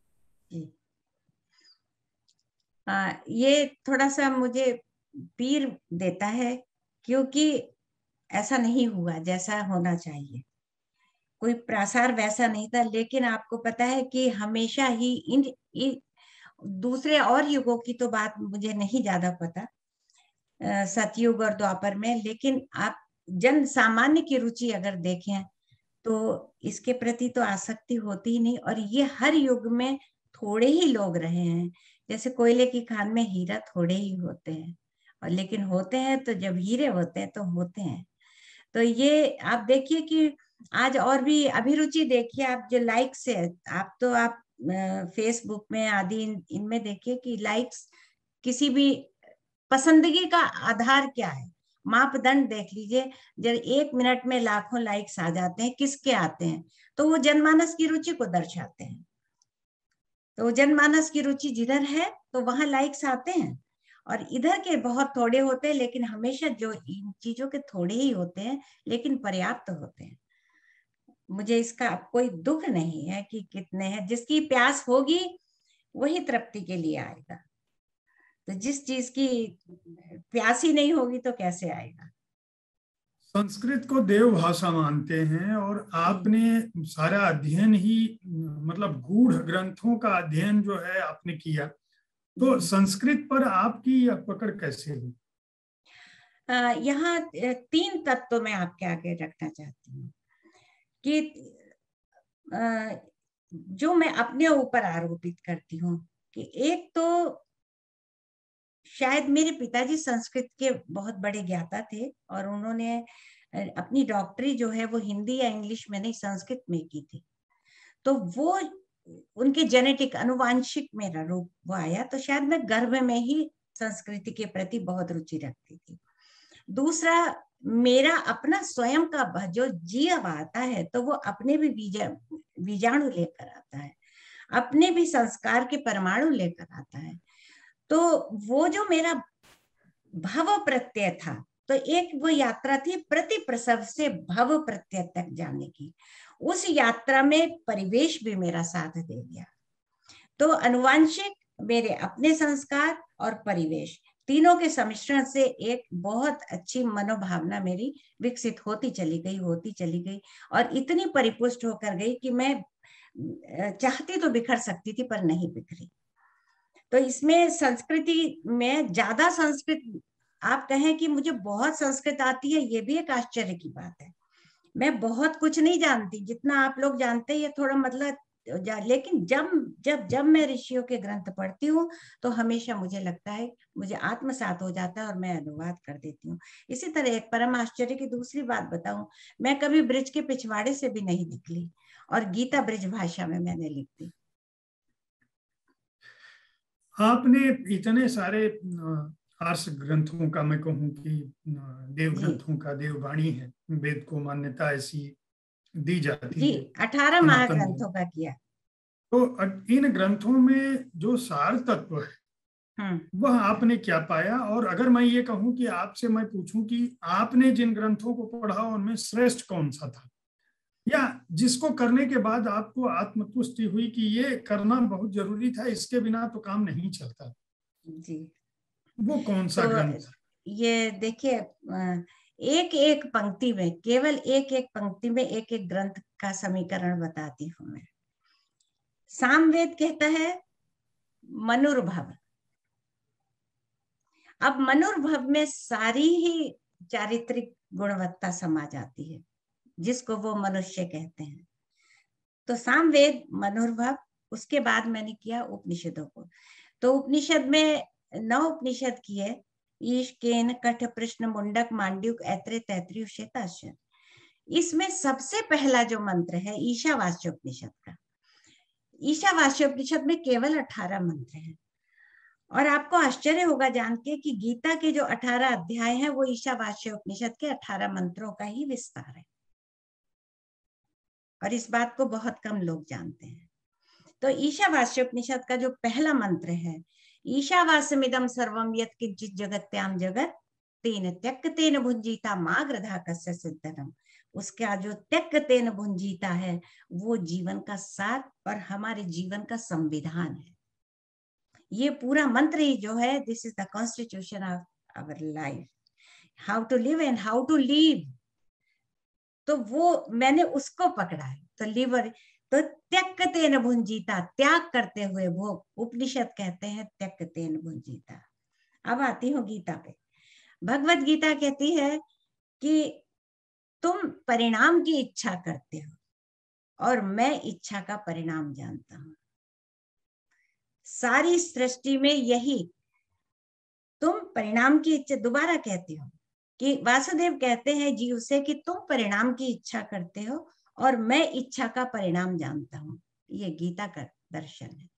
ये थोड़ा सा मुझे पीर देता है, क्योंकि ऐसा नहीं हुआ जैसा होना चाहिए, कोई प्रसार वैसा नहीं था। लेकिन आपको पता है कि हमेशा ही इन दूसरे और युगों की तो बात मुझे नहीं ज्यादा पता, सतयुग और द्वापर में, लेकिन आप जन सामान्य की रुचि अगर देखें तो इसके प्रति तो आसक्ति होती ही नहीं। और ये हर युग में थोड़े ही लोग रहे हैं, जैसे कोयले की खान में हीरा थोड़े ही होते हैं, और लेकिन होते हैं तो जब हीरे होते हैं तो होते हैं। तो ये आप देखिए कि आज और भी अभिरुचि देखिए आप, जो लाइक्स है, आप तो आप फेसबुक में आदि इनमें देखिए कि लाइक्स, किसी भी पसंदगी का आधार क्या है, मापदंड देख लीजिए। जब 1 मिनट में लाखों लाइक्स आ जाते हैं, किसके आते हैं? तो वो जनमानस की रुचि को दर्शाते हैं। तो जनमानस की रुचि जिधर है तो वहां लाइक्स आते हैं, और इधर के बहुत थोड़े होते हैं। लेकिन हमेशा जो इन चीजों के थोड़े ही होते हैं लेकिन पर्याप्त होते हैं। मुझे इसका कोई दुख नहीं है कि कितने हैं, जिसकी प्यास होगी वही तृप्ति के लिए आएगा। तो जिस चीज की प्यास ही नहीं होगी तो कैसे आएगा? संस्कृत को देव भाषा मानते हैं और आपने सारा अध्ययन ही, मतलब गूढ़ ग्रंथों का अध्ययन जो है आपने किया, तो संस्कृत पर आपकी यह पकड़ कैसे हुई? यहाँ 3 तत्व मैं आपके आगे रखना चाहती हूँ कि जो मैं अपने ऊपर आरोपित करती हूँ कि एक तो शायद मेरे पिताजी संस्कृत के बहुत बड़े ज्ञाता थे, और उन्होंने अपनी डॉक्टरी जो है वो हिंदी या इंग्लिश में नहीं, संस्कृत में की थी। तो वो उनके जेनेटिक, अनुवांशिक मेरा रूप वो आया, तो शायद मैं गर्भ में ही संस्कृति के प्रति बहुत रुचि रखती थी। दूसरा, मेरा अपना स्वयं का जो जीव आता है तो वो अपने भी बीजाणु लेकर आता है, अपने भी संस्कार के परमाणु लेकर आता है। तो वो जो मेरा भाव प्रत्यय था तो एक वो यात्रा थी प्रति प्रसव से भव प्रत्यय तक जाने की। उस यात्रा में परिवेश भी मेरा साथ दे दिया। तो अनुवांशिक, मेरे अपने संस्कार और परिवेश, तीनों के सम्मिश्रण से एक बहुत अच्छी मनोभावना मेरी विकसित होती चली गई और इतनी परिपुष्ट होकर गई कि मैं चाहती तो बिखर सकती थी पर नहीं बिखरी। तो इसमें संस्कृति में ज्यादा संस्कृत, आप कहें कि मुझे बहुत संस्कृत आती है, ये भी एक आश्चर्य की बात है। मैं बहुत कुछ नहीं जानती, जितना आप लोग जानते हैं ये थोड़ा मतलब, लेकिन जब जब जब मैं ऋषियों के ग्रंथ पढ़ती हूँ तो हमेशा मुझे लगता है, मुझे आत्मसात हो जाता है और मैं अनुवाद कर देती हूँ। इसी तरह एक परम आश्चर्य की दूसरी बात बताऊं, मैं कभी ब्रिज के पिछवाड़े से भी नहीं निकली और गीता ब्रिज भाषा में मैंने लिख दी। आपने इतने सारे आर्ष ग्रंथों का, मैं कहूँ कि देव ग्रंथों का, देववाणी है, वेद को मान्यता ऐसी दी जाती जी, है 18 महाग्रंथों का किया। तो इन ग्रंथों में जो सार तत्व है वह आपने क्या पाया? और अगर मैं ये कहूं कि आपसे मैं पूछूं कि आपने जिन ग्रंथों को पढ़ा उनमें श्रेष्ठ कौन सा था, या जिसको करने के बाद आपको आत्मतुष्टि हुई कि ये करना बहुत जरूरी था, इसके बिना तो काम नहीं चलता जी, वो कौन सा तो ग्रंथ था? ये देखिए, एक एक पंक्ति में, केवल एक एक पंक्ति में एक एक ग्रंथ का समीकरण बताती हूं मैं। सामवेद कहता है मनुर्भव। अब मनुर्भव में सारी ही चारित्रिक गुणवत्ता समा जाती है, जिसको वो मनुष्य कहते हैं। तो सामवेद मनुर्भव। उसके बाद मैंने किया उपनिषदों को। तो उपनिषद में 9 उपनिषद किए, ईश, केन, कठ, प्रश्न, मुंडक, मांड्यूक, ऐत्रेय, तैत्तिरीय, श्वेताश्व। इसमें सबसे पहला जो मंत्र है ईशावास्य उपनिषद का। ईशावास्य उपनिषद में केवल 18 मंत्र हैं और आपको आश्चर्य होगा जान के कि गीता के जो 18 अध्याय हैं वो ईशावास्य उपनिषद के 18 मंत्रों का ही विस्तार है, और इस बात को बहुत कम लोग जानते हैं। तो ईशावास्य उपनिषद का जो पहला मंत्र है, ईशावास्यमिदं सर्वं यत् किंचित् जगत्याम जगत तेन त्यक्तेन भुंजीता माग्रधा कस्य सिद्धनम। उसका जो त्यक्तेन भुंजीता है वो जीवन का सार और हमारे जीवन का संविधान है। ये पूरा मंत्र ही जो है, this is the constitution of our life, how to live and how to leave. तो वो मैंने उसको पकड़ा है। तो लिवर, तो त्यक्तेन भुंजीता, त्याग करते हुए भोग, उपनिषद कहते हैं त्यक्तेन भुंजीता। अब आती हूँ गीता पे। भगवत गीता कहती है कि तुम परिणाम की इच्छा करते हो और मैं इच्छा का परिणाम जानता हूं। सारी सृष्टि में यही, तुम परिणाम की इच्छा, दोबारा कहती हो कि वासुदेव कहते हैं जीव से कि तुम परिणाम की इच्छा करते हो और मैं इच्छा का परिणाम जानता हूं। ये गीता का दर्शन है।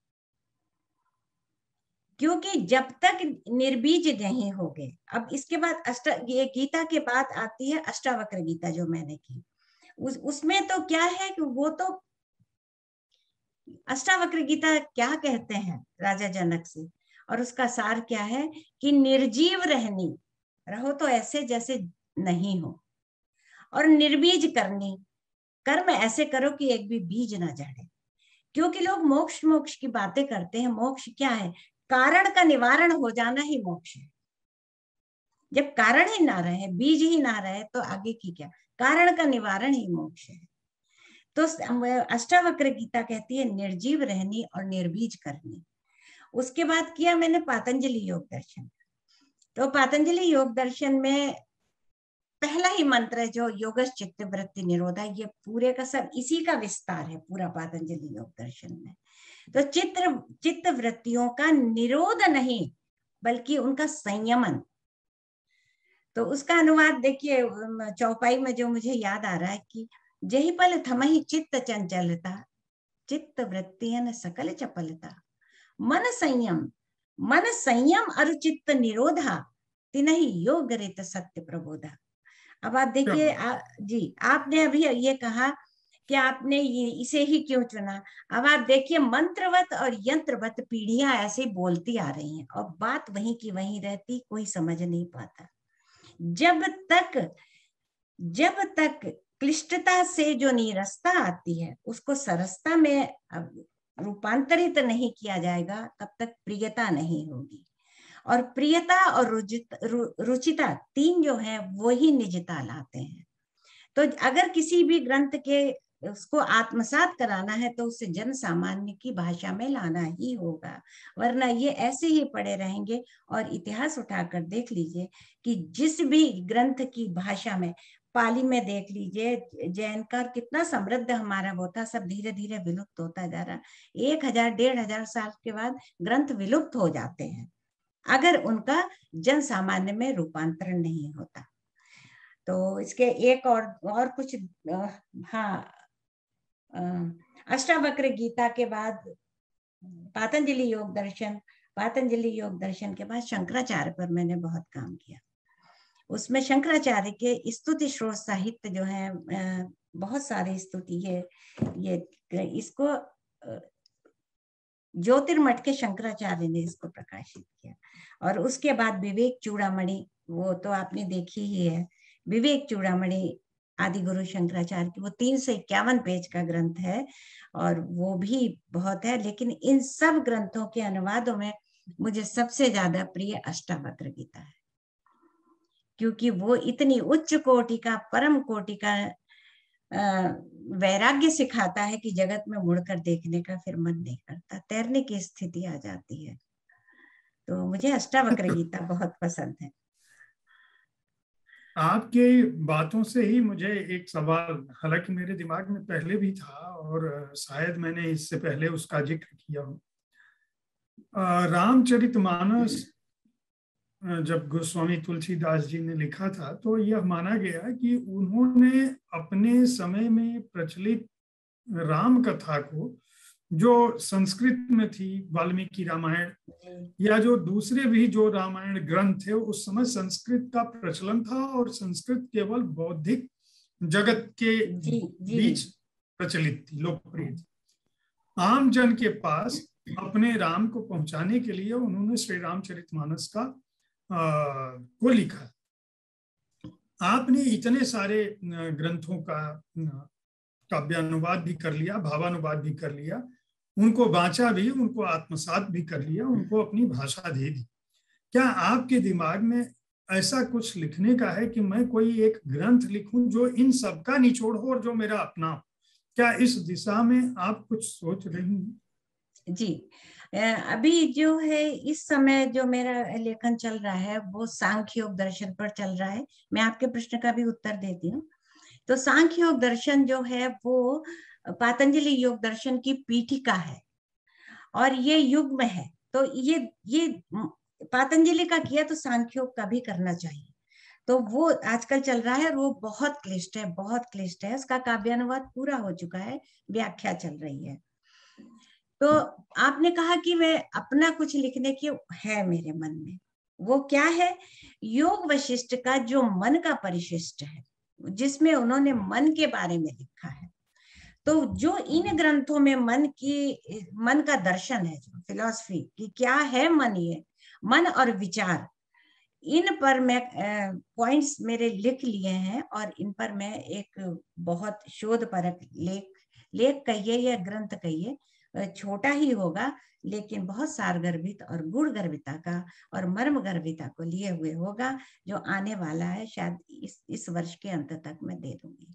क्योंकि जब तक निर्बीज नहीं हो गए, अब इसके बाद ये गीता के बाद आती है अष्टावक्र गीता जो मैंने की। उसमें तो क्या है कि वो तो अष्टावक्र गीता क्या कहते हैं राजा जनक से, और उसका सार क्या है कि निर्जीव रहो तो ऐसे जैसे नहीं हो, और निर्बीज करनी, कर्म ऐसे करो कि एक भी बीज ना जड़े। क्योंकि लोग मोक्ष मोक्ष की बातें करते हैं। मोक्ष क्या है? कारण का निवारण हो जाना ही मोक्ष है। जब कारण ही ना रहे, बीज ही ना रहे, तो आगे की क्या? कारण का निवारण ही मोक्ष है। तो अष्टावक्र गीता कहती है निर्जीव रहनी और निर्बीज करनी। उसके बाद किया मैंने पातंजलि योग दर्शन। तो पातंजलि योग दर्शन में पहला ही मंत्र है जो योगश चित्त वृत्ति निरोधा, ये पूरे का सब इसी का विस्तार है पूरा पातंजलि योग दर्शन में। तो चित्त वृत्तियों का निरोध नहीं बल्कि उनका संयमन। तो उसका अनुवाद देखिए चौपाई में जो मुझे याद आ रहा है कि जही पल थमहि चित्त चंचलता, चित्त वृत्तियन सकल चपलता, मन संयम अरु चित्त निरोधा, तिनहि योग रित सत्य प्रबोधा। अब आप देखिए जी, आपने अभी ये कहा कि आपने इसे ही क्यों चुना। अब आप देखिए मंत्रवत और यंत्रवत पीढ़ियां ऐसे बोलती आ रही हैं और बात वहीं की वहीं रहती, कोई समझ नहीं पाता। जब तक क्लिष्टता से जो नीरसता आती है उसको सरसता में रूपांतरित नहीं किया जाएगा, तब तक प्रियता नहीं होगी। और प्रियता और रुचिता तीन जो है वो ही निजता लाते हैं। तो अगर किसी भी ग्रंथ के उसको आत्मसात कराना है तो उसे जन सामान्य की भाषा में लाना ही होगा, वरना ये ऐसे ही पड़े रहेंगे। और इतिहास उठाकर देख लीजिए कि जिस भी ग्रंथ की भाषा में, पाली में देख लीजिए, जैन का कितना समृद्ध हमारा वो था, सब धीरे धीरे विलुप्त होता जा रहा। 1000 1500 साल के बाद ग्रंथ विलुप्त हो जाते हैं अगर उनका जन सामान्य में रूपांतरण नहीं होता। तो इसके एक और कुछ, हाँ, अष्टावक्र गीता के बाद पातंजलि योग दर्शन, पातंजलि योग दर्शन के बाद शंकराचार्य पर मैंने बहुत काम किया। उसमें शंकराचार्य के स्तुति श्रोत साहित्य जो है, बहुत सारी स्तुति है। ये इसको ज्योतिर्मठ के शंकराचार्य ने इसको प्रकाशित किया। और उसके बाद विवेक चूड़ामणि, वो तो आपने देखी ही है, विवेक चूड़ामणि आदि गुरु शंकराचार्य की, वो 351 पेज का ग्रंथ है और वो भी बहुत है। लेकिन इन सब ग्रंथों के अनुवादों में मुझे सबसे ज्यादा प्रिय अष्टावक्र गीता है, क्योंकि वो इतनी उच्च कोटि का, परम कोटि का वैराग्य सिखाता है कि जगत में मुड़कर देखने का फिर मन नहीं करता, तैरने की स्थिति आ जाती है। तो मुझे अष्टावक्र गीता बहुत पसंद है। आपके बातों से ही मुझे एक सवाल, हालांकि मेरे दिमाग में पहले भी था और शायद मैंने इससे पहले उसका जिक्र किया हो। रामचरितमानस जब गोस्वामी तुलसीदास जी ने लिखा था तो यह माना गया कि उन्होंने अपने समय में प्रचलित राम कथा को, जो संस्कृत में थी, वाल्मीकि रामायण या जो दूसरे भी जो रामायण ग्रंथ थे, उस समय संस्कृत का प्रचलन था और संस्कृत केवल बौद्धिक जगत के बीच प्रचलित थी, लोकप्रिय थी। आम जन के पास अपने राम को पहुंचाने के लिए उन्होंने श्री रामचरितमानस का को लिखा। आपने इतने सारे ग्रंथों का काव्यानुवाद भी कर लिया, भावानुवाद भी कर लिया, उनको बांचा भी, उनको आत्मसात भी कर लिया, उनको अपनी भाषा दे दी। क्या आपके दिमाग में ऐसा कुछ लिखने का है कि मैं कोई एक ग्रंथ लिखूं जो इन सबका निचोड़ हो और जो मेरा अपना हो? क्या इस दिशा में आप कुछ सोच रही हैं? जी, अभी जो है इस समय जो मेरा लेखन चल रहा है वो सांख्य योग दर्शन पर चल रहा है। मैं आपके प्रश्न का भी उत्तर देती हूँ। तो सांख्य योग दर्शन जो है वो पातंजलि योग दर्शन की पीठिका है और ये युग्म है। तो ये पातंजलि का किया तो सांख्य योग का भी करना चाहिए। तो वो आजकल चल रहा है और वो बहुत क्लिष्ट है, बहुत क्लिष्ट है। उसका काव्यानुवाद पूरा हो चुका है, व्याख्या चल रही है। तो आपने कहा कि मैं अपना कुछ लिखने की है मेरे मन में, वो क्या है? योग वशिष्ठ का जो मन का परिशिष्ट है, जिसमें उन्होंने मन के बारे में लिखा है। तो जो इन ग्रंथों में मन का दर्शन है, जो फिलॉसफी की क्या है मन, ये मन और विचार, इन पर मैं पॉइंट्स मेरे लिख लिए हैं और इन पर मैं एक बहुत शोधपरक लेख कहिए या ग्रंथ कहिए, छोटा ही होगा लेकिन बहुत सारगर्भित और गुण गर्भिता का और मर्म गर्भिता को लिए हुए होगा, जो आने वाला है, शायद इस वर्ष के अंत तक मैं दे दूंगी।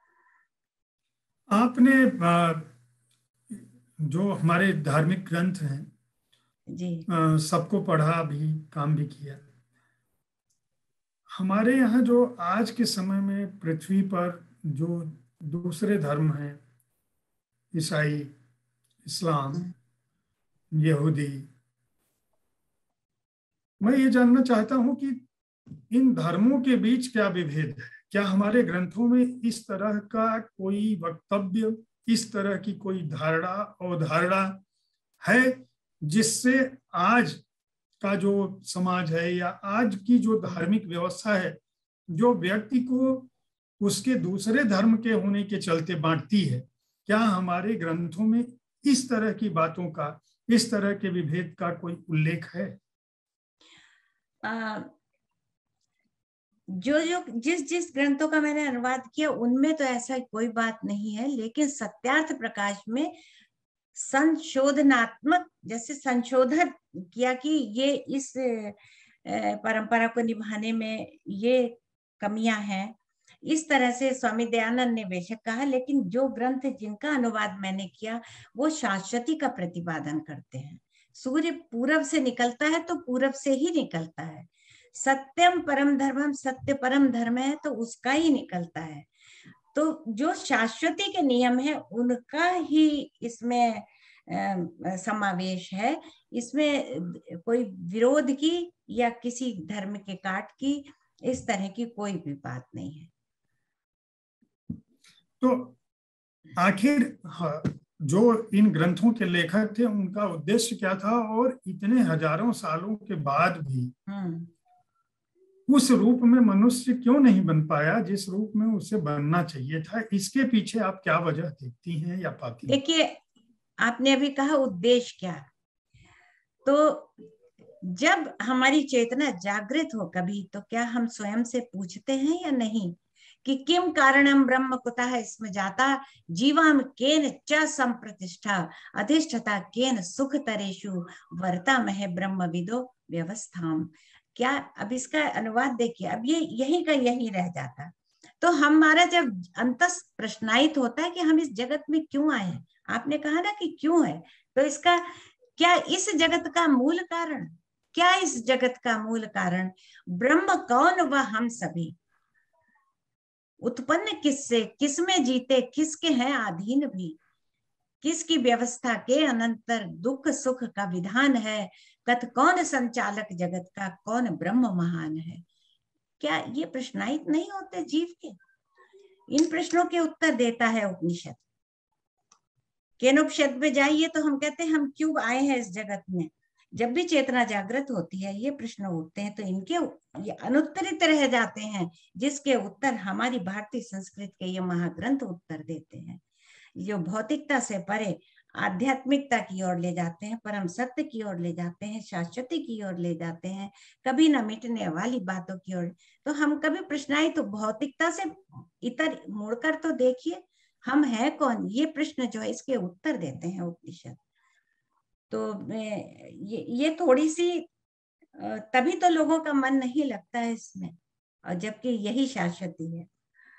आपने जो हमारे धार्मिक ग्रंथ हैं जी, सबको पढ़ा भी, काम भी किया। हमारे यहाँ जो आज के समय में पृथ्वी पर जो दूसरे धर्म हैं, ईसाई, इस्लाम, यहूदी, मैं ये जानना चाहता हूं कि इन धर्मों के बीच क्या विभेद है? क्या हमारे ग्रंथों में इस तरह का कोई वक्तव्य, इस तरह की कोई धारणा, अवधारणा है जिससे आज का जो समाज है या आज की जो धार्मिक व्यवस्था है, जो व्यक्ति को उसके दूसरे धर्म के होने के चलते बांटती है? क्या हमारे ग्रंथों में इस तरह की बातों का, इस तरह के विभेद का कोई उल्लेख है? जो जो जिस जिस ग्रंथों का मैंने अनुवाद किया उनमें तो ऐसा कोई बात नहीं है, लेकिन सत्यार्थ प्रकाश में संशोधनात्मक, जैसे संशोधन किया कि ये इस परंपरा को निभाने में ये कमियां हैं, इस तरह से स्वामी दयानंद ने बेशक कहा। लेकिन जो ग्रंथ जिनका अनुवाद मैंने किया वो शाश्वती का प्रतिपादन करते हैं। सूर्य पूरब से निकलता है तो पूरब से ही निकलता है, सत्यम परम धर्मम, सत्य परम धर्म है तो उसका ही निकलता है। तो जो शाश्वती के नियम है उनका ही इसमें समावेश है। इसमें कोई विरोध की या किसी धर्म के काट की इस तरह की कोई भी बात नहीं है। तो आखिर जो इन ग्रंथों के लेखक थे उनका उद्देश्य क्या था, और इतने हजारों सालों के बाद भी उस रूप में मनुष्य क्यों नहीं बन पाया जिस रूप में उसे बनना चाहिए था? इसके पीछे आप क्या वजह देखती हैं या पाती हैं? देखिए, आपने अभी कहा उद्देश्य क्या, तो जब हमारी चेतना जागृत हो कभी, तो क्या हम स्वयं से पूछते हैं या नहीं कि किम कारणम ब्रह्म कुतः स्म जाता, जीवाम केन च संप्रतिष्ठा, अधिष्ठता केन सुख तरेषु वर्तामहे ब्रह्म विदो व्यवस्थाम। क्या, अब इसका अनुवाद देखिए, अब ये यही का यही रह जाता। तो हमारा जब अंतस प्रश्नायित होता है कि हम इस जगत में क्यों आए हैं, आपने कहा ना कि क्यों है, तो इसका क्या इस जगत का मूल कारण, क्या इस जगत का मूल कारण ब्रह्म कौन व हम सभी, उत्पन्न किससे, किसमें जीते, किसके हैं अधीन भी, किसकी व्यवस्था के अनंतर दुख सुख का विधान है, कत कौन संचालक जगत का, कौन ब्रह्म महान है। क्या ये प्रश्नायित नहीं होते जीव के? इन प्रश्नों के उत्तर देता है उपनिषद। केनोपनिषद में जाइए तो हम कहते हैं हम क्यों आए हैं इस जगत में। जब भी चेतना जागृत होती है ये प्रश्न उठते हैं, तो इनके ये अनुत्तरित रह जाते हैं, जिसके उत्तर हमारी भारतीय संस्कृत के ये महाग्रंथ उत्तर देते हैं, जो भौतिकता से परे आध्यात्मिकता की ओर ले जाते हैं, परम सत्य की ओर ले जाते हैं, शाश्वती की ओर ले जाते हैं, कभी न मिटने वाली बातों की ओर। तो हम कभी प्रश्नाएं तो भौतिकता से इतर मुड़कर तो देखिए, हम हैं कौन, ये प्रश्न जो है इसके उत्तर देते हैं उपनिषद। तो ये थोड़ी सी तभी तो लोगों का मन नहीं लगता है इसमें, और जबकि यही शाश्वती है।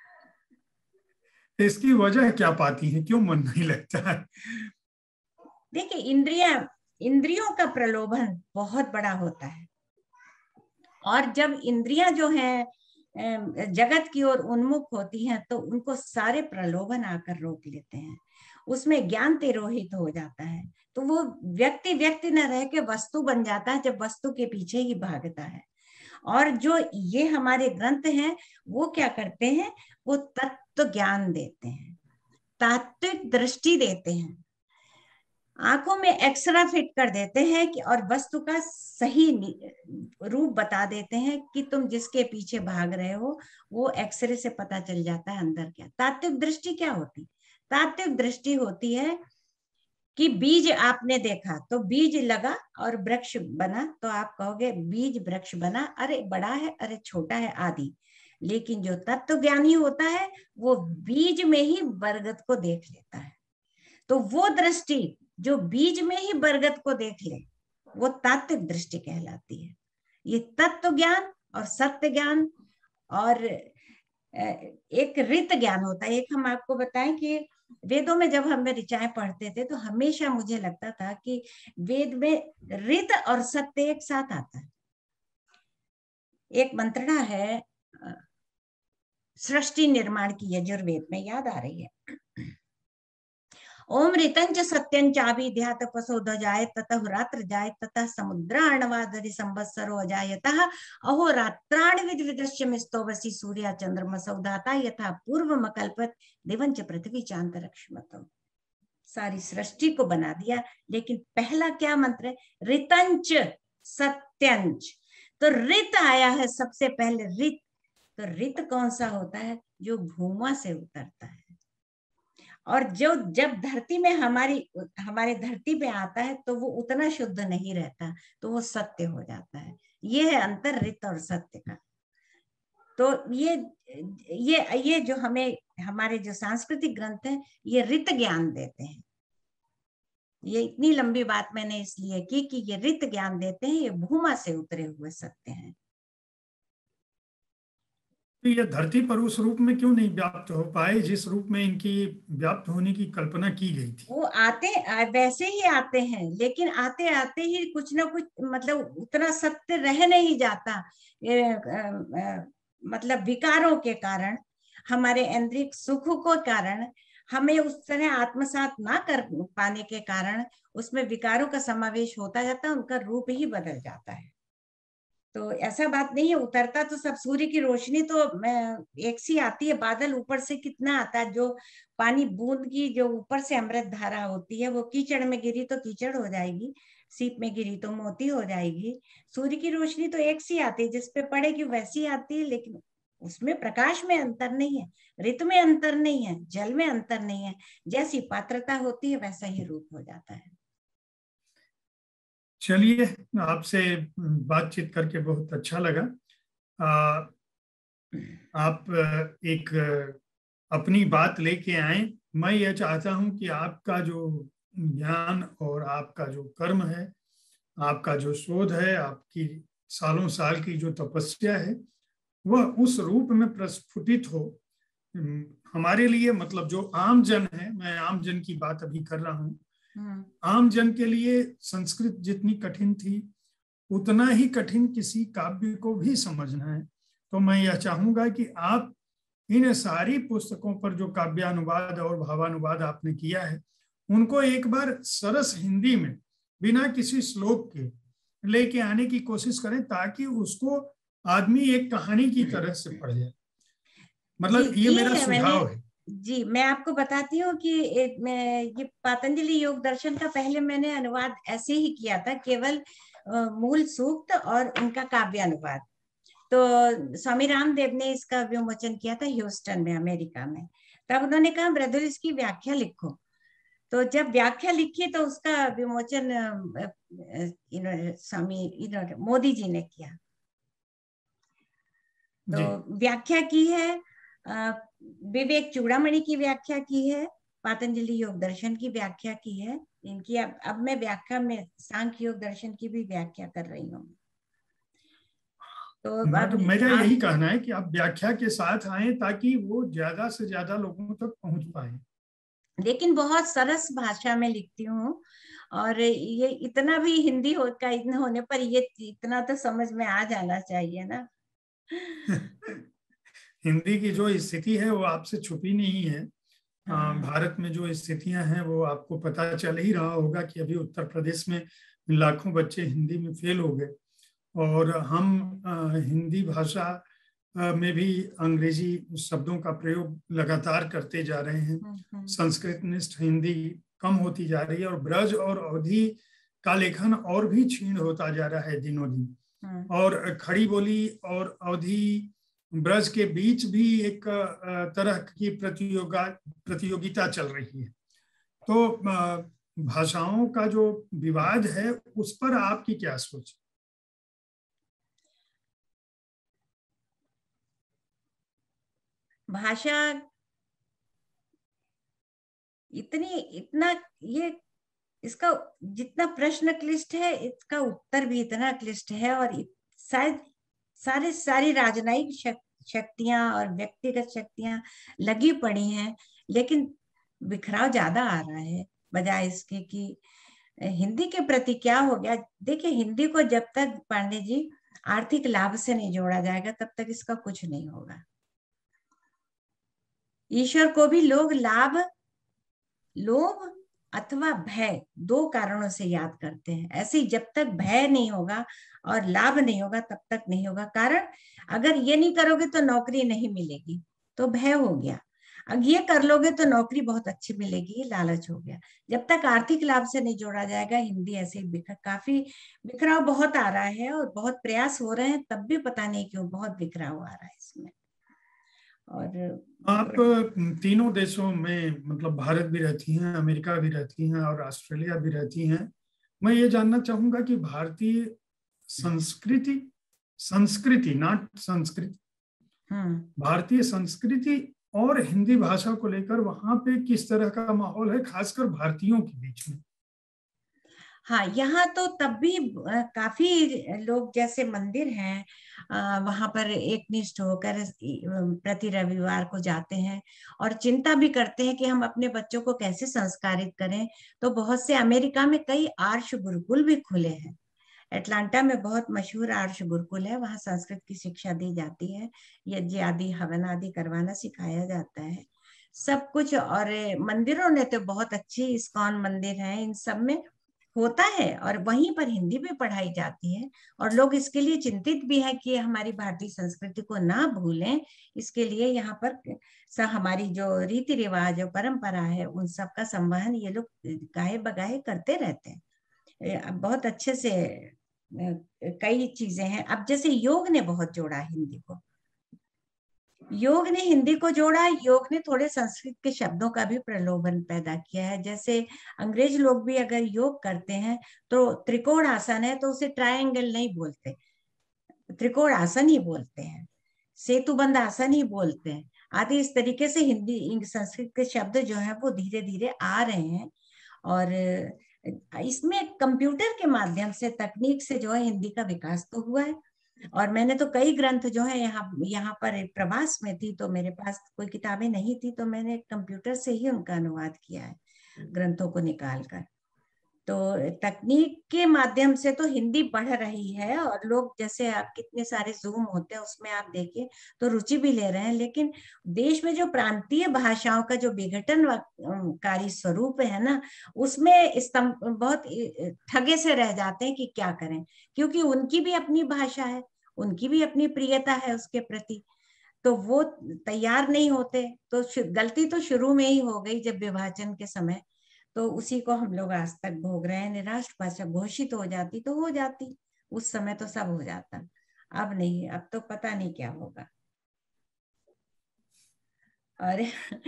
इसकी वजह क्या पाती हैं, क्यों मन नहीं लगता है? देखिए, इंद्रियों का प्रलोभन बहुत बड़ा होता है, और जब इंद्रियां जो हैं जगत की ओर उन्मुख होती हैं तो उनको सारे प्रलोभन आकर रोक लेते हैं, उसमें ज्ञान तिरोहित हो जाता है, तो वो व्यक्ति न रह के वस्तु बन जाता है, जब वस्तु के पीछे ही भागता है। और जो ये हमारे ग्रंथ हैं वो क्या करते हैं, वो तत्व ज्ञान देते हैं, तात्विक दृष्टि देते हैं, आंखों में एक्सरा फिट कर देते हैं कि, और वस्तु का सही रूप बता देते हैं कि तुम जिसके पीछे भाग रहे हो वो एक्सरे से पता चल जाता है अंदर क्या। तात्विक दृष्टि क्या होती? तात्विक दृष्टि होती है कि बीज आपने देखा तो बीज लगा और वृक्ष बना, तो आप कहोगे बीज वृक्ष बना, अरे बड़ा है, अरे छोटा है आदि। लेकिन जो तत्व ज्ञानी होता है वो बीज में ही बरगद को देख लेता है। तो वो दृष्टि जो बीज में ही बरगद को देख ले वो तात्विक दृष्टि कहलाती है। ये तत्व ज्ञान और सत्य ज्ञान और एक रित ज्ञान होता है। एक हम आपको बताएं कि वेदों में जब हम ऋचाएं पढ़ते थे तो हमेशा मुझे लगता था कि वेद में रित और सत्य एक साथ आता है। एक मंत्रणा है सृष्टि निर्माण की, यजुर्वेद में, याद आ रही है, ओम ऋतंच सत्यंचाभिध्यात पशो ध्वजाय ततः रात्र जाय ततः समुद्राणवादरि संवत्सरो अजायतः अहोरात्राणि विदृश्यमिस्तो वसि सूर्या चंद्रमसौ धाता यथा पूर्वमकल्पत दिवंच पृथ्वी चांतरिक्षमतो। सारी सृष्टि को बना दिया, लेकिन पहला क्या मंत्र है? ऋतंच सत्यंच। तो ऋत आया है सबसे पहले, ऋत। तो ऋत कौन सा होता है? जो भूमा से उतरता है, और जो जब धरती में हमारे धरती पे आता है तो वो उतना शुद्ध नहीं रहता, तो वो सत्य हो जाता है। ये है अंतर ऋत और सत्य का। तो ये जो हमें हमारे जो सांस्कृतिक ग्रंथ हैं ये ऋत ज्ञान देते हैं। ये इतनी लंबी बात मैंने इसलिए की कि ये ऋत ज्ञान देते हैं, ये भूमा से उतरे हुए सत्य हैं। तो ये धरती पर उस रूप में क्यों नहीं व्याप्त हो पाए जिस रूप में इनकी व्याप्त होने की कल्पना की गई थी? वो वैसे ही आते हैं, लेकिन आते आते ही कुछ ना कुछ मतलब उतना सत्य रह नहीं जाता। मतलब विकारों के कारण, हमारे आंतरिक सुख को कारण, हमें उस तरह आत्मसात ना कर पाने के कारण उसमें विकारों का समावेश होता जाता है, उनका रूप ही बदल जाता है। तो ऐसा बात नहीं है, उतरता तो सब, सूर्य की रोशनी तो एक सी आती है, बादल ऊपर से कितना आता है, जो पानी बूंद की जो ऊपर से अमृत धारा होती है वो कीचड़ में गिरी तो कीचड़ हो जाएगी, सीप में गिरी तो मोती हो जाएगी। सूर्य की रोशनी तो एक सी आती है, जिसपे पड़ेगी वैसी आती है, लेकिन उसमें प्रकाश में अंतर नहीं है, ऋतु में अंतर नहीं है, जल में अंतर नहीं है। जैसी पात्रता होती है वैसा ही रूप हो जाता है। चलिए, आपसे बातचीत करके बहुत अच्छा लगा। आप एक अपनी बात लेके आए। मैं यह चाहता हूं कि आपका जो ज्ञान और आपका जो कर्म है, आपका जो शोध है, आपकी सालों साल की जो तपस्या है, वह उस रूप में प्रस्फुटित हो। हमारे लिए, मतलब जो आम जन है, मैं आम जन की बात अभी कर रहा हूँ, आम जन के लिए संस्कृत जितनी कठिन थी उतना ही कठिन किसी काव्य को भी समझना है। तो मैं यह चाहूंगा कि आप इन सारी पुस्तकों पर जो काव्यानुवाद और भावानुवाद आपने किया है उनको एक बार सरस हिंदी में बिना किसी श्लोक के लेके आने की कोशिश करें, ताकि उसको आदमी एक कहानी की तरह से पढ़ जाए। मतलब ये मेरा सुझाव है। जी, मैं आपको बताती हूँ कि ये पतंजलि योग दर्शन का पहले मैंने अनुवाद ऐसे ही किया था, केवल मूल सूक्त और उनका काव्य अनुवाद। तो स्वामी रामदेव ने इसका विमोचन किया था ह्यूस्टन में, अमेरिका में। तब उन्होंने कहा ब्रदर इसकी व्याख्या लिखो। तो जब व्याख्या लिखी तो उसका विमोचन स्वामी मोदी जी ने किया। तो व्याख्या की है, विवेक चूड़ामणि की व्याख्या की है, पतंजलि योग दर्शन की व्याख्या की है इनकी। अब मैं व्याख्या में सांख्य योग दर्शन की भी व्याख्या कर रही हूँ। तो मेरा यही कहना है कि आप व्याख्या के साथ आए ताकि वो ज्यादा से ज्यादा लोगों तक पहुंच पाए। लेकिन बहुत सरस भाषा में लिखती हूँ, और ये इतना भी हिंदी इतना होने पर ये इतना तो समझ में आ जाना चाहिए ना। हिंदी की जो स्थिति है वो आपसे छुपी नहीं है। भारत में जो स्थितियां हैं वो आपको पता चल ही रहा होगा कि अभी उत्तर प्रदेश में लाखों बच्चे हिंदी में फेल हो गए, और हम हिंदी भाषा में भी अंग्रेजी शब्दों का प्रयोग लगातार करते जा रहे हैं। संस्कृतनिष्ठ हिंदी कम होती जा रही है, और ब्रज और अवधी का लेखन और भी क्षीण होता जा रहा है दिनों दिन। और खड़ी बोली और अवधी ब्रज के बीच भी एक तरह की प्रतियोगिता चल रही है। तो भाषाओं का जो विवाद है उस पर आपकी क्या सोच? भाषा इतना ये इसका जितना प्रश्न क्लिष्ट है, इसका उत्तर भी इतना क्लिष्ट है। और शायद सारी राजनयिक शक्तियां और व्यक्तिगत शक्तियां लगी पड़ी हैं, लेकिन बिखराव ज्यादा आ रहा है, बजाय इसके कि हिंदी के प्रति क्या हो गया। देखिए, हिंदी को जब तक पांडे जी आर्थिक लाभ से नहीं जोड़ा जाएगा तब तक इसका कुछ नहीं होगा। ईश्वर को भी लोग लोभ अथवा भय, दो कारणों से याद करते हैं। ऐसे ही जब तक भय नहीं होगा और लाभ नहीं होगा तब तक नहीं होगा। कारण, अगर ये नहीं करोगे तो नौकरी नहीं मिलेगी, तो भय हो गया। अब ये कर लोगे तो नौकरी बहुत अच्छी मिलेगी, लालच हो गया। जब तक आर्थिक लाभ से नहीं जोड़ा जाएगा, हिंदी ऐसे ही काफी बिखराव बहुत आ रहा है, और बहुत प्रयास हो रहे हैं, तब भी पता नहीं क्यों बहुत बिखराव आ रहा है इसमें। और आप तीनों देशों में, मतलब भारत भी रहती हैं, अमेरिका भी रहती हैं और ऑस्ट्रेलिया भी रहती हैं। मैं ये जानना चाहूंगा कि भारतीय संस्कृति नॉट संस्कृति भारतीय संस्कृति और हिंदी भाषा को लेकर वहां पे किस तरह का माहौल है, खासकर भारतीयों के बीच में? हाँ, यहाँ तो तब भी काफी लोग, जैसे मंदिर हैं वहां पर एक निष्ठ होकर प्रति रविवार को जाते हैं और चिंता भी करते हैं कि हम अपने बच्चों को कैसे संस्कारित करें। तो बहुत से, अमेरिका में कई आर्ष गुरुकुल भी खुले हैं। एटलांटा में बहुत मशहूर आर्ष गुरुकुल है, वहाँ संस्कृत की शिक्षा दी जाती है, यज्ञ आदि हवन आदि करवाना सिखाया जाता है, सब कुछ। और मंदिरों ने तो बहुत अच्छी, इस्कॉन मंदिर है, इन सब में होता है, और वहीं पर हिंदी भी पढ़ाई जाती है। और लोग इसके लिए चिंतित भी है कि हमारी भारतीय संस्कृति को ना भूलें, इसके लिए यहाँ पर हमारी जो रीति रिवाज और परंपरा है उन सब का संवहन ये लोग गाहे बगाहे करते रहते हैं बहुत अच्छे से। कई चीजें हैं, अब जैसे योग ने बहुत जोड़ा हिंदी को, योग ने हिंदी को जोड़ा, योग ने थोड़े संस्कृत के शब्दों का भी प्रलोभन पैदा किया है। जैसे अंग्रेज लोग भी अगर योग करते हैं तो त्रिकोण आसन है तो उसे ट्रायंगल नहीं बोलते, त्रिकोण आसन ही बोलते हैं, सेतुबंध आसन ही बोलते हैं आदि। इस तरीके से हिंदी संस्कृत के शब्द जो है वो धीरे धीरे आ रहे हैं। और इसमें कंप्यूटर के माध्यम से, तकनीक से जो है हिंदी का विकास तो हुआ है। और मैंने तो कई ग्रंथ जो है, यहाँ पर प्रवास में थी तो मेरे पास कोई किताबें नहीं थी, तो मैंने कंप्यूटर से ही उनका अनुवाद किया है ग्रंथों को निकाल कर। तो तकनीक के माध्यम से तो हिंदी बढ़ रही है, और लोग, जैसे आप कितने सारे जूम होते हैं उसमें आप देखिए तो रुचि भी ले रहे हैं। लेकिन देश में जो प्रांतीय भाषाओं का जो विघटनकारी स्वरूप है ना, उसमें बहुत ठगे से रह जाते हैं कि क्या करें, क्योंकि उनकी भी अपनी भाषा है, उनकी भी अपनी प्रियता है उसके प्रति, तो वो तैयार नहीं होते। तो गलती तो शुरू में ही हो गई जब विभाजन के समय, तो उसी को हम लोग आज तक भोग रहे हैं। राष्ट्र भाषा घोषित हो जाती तो हो जाती, उस समय तो सब हो जाता, अब नहीं, अब तो पता नहीं क्या होगा। और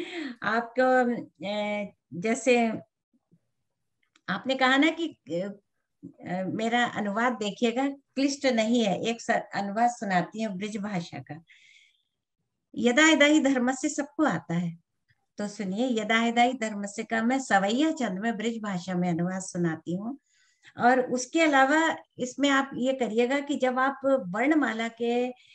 आपको जैसे आपने कहा ना कि मेरा अनुवाद देखिएगा, क्लिष्ट नहीं है। एक अनुवाद सुनाती है ब्रिज भाषा का। यदा यदा ही धर्म से सबको आता है, तो सुनिए, यदा यदा ही धर्म से का मैं सवैया चंद में ब्रिज भाषा में अनुवाद सुनाती हूँ। और उसके अलावा इसमें आप ये करिएगा कि जब आप वर्णमाला के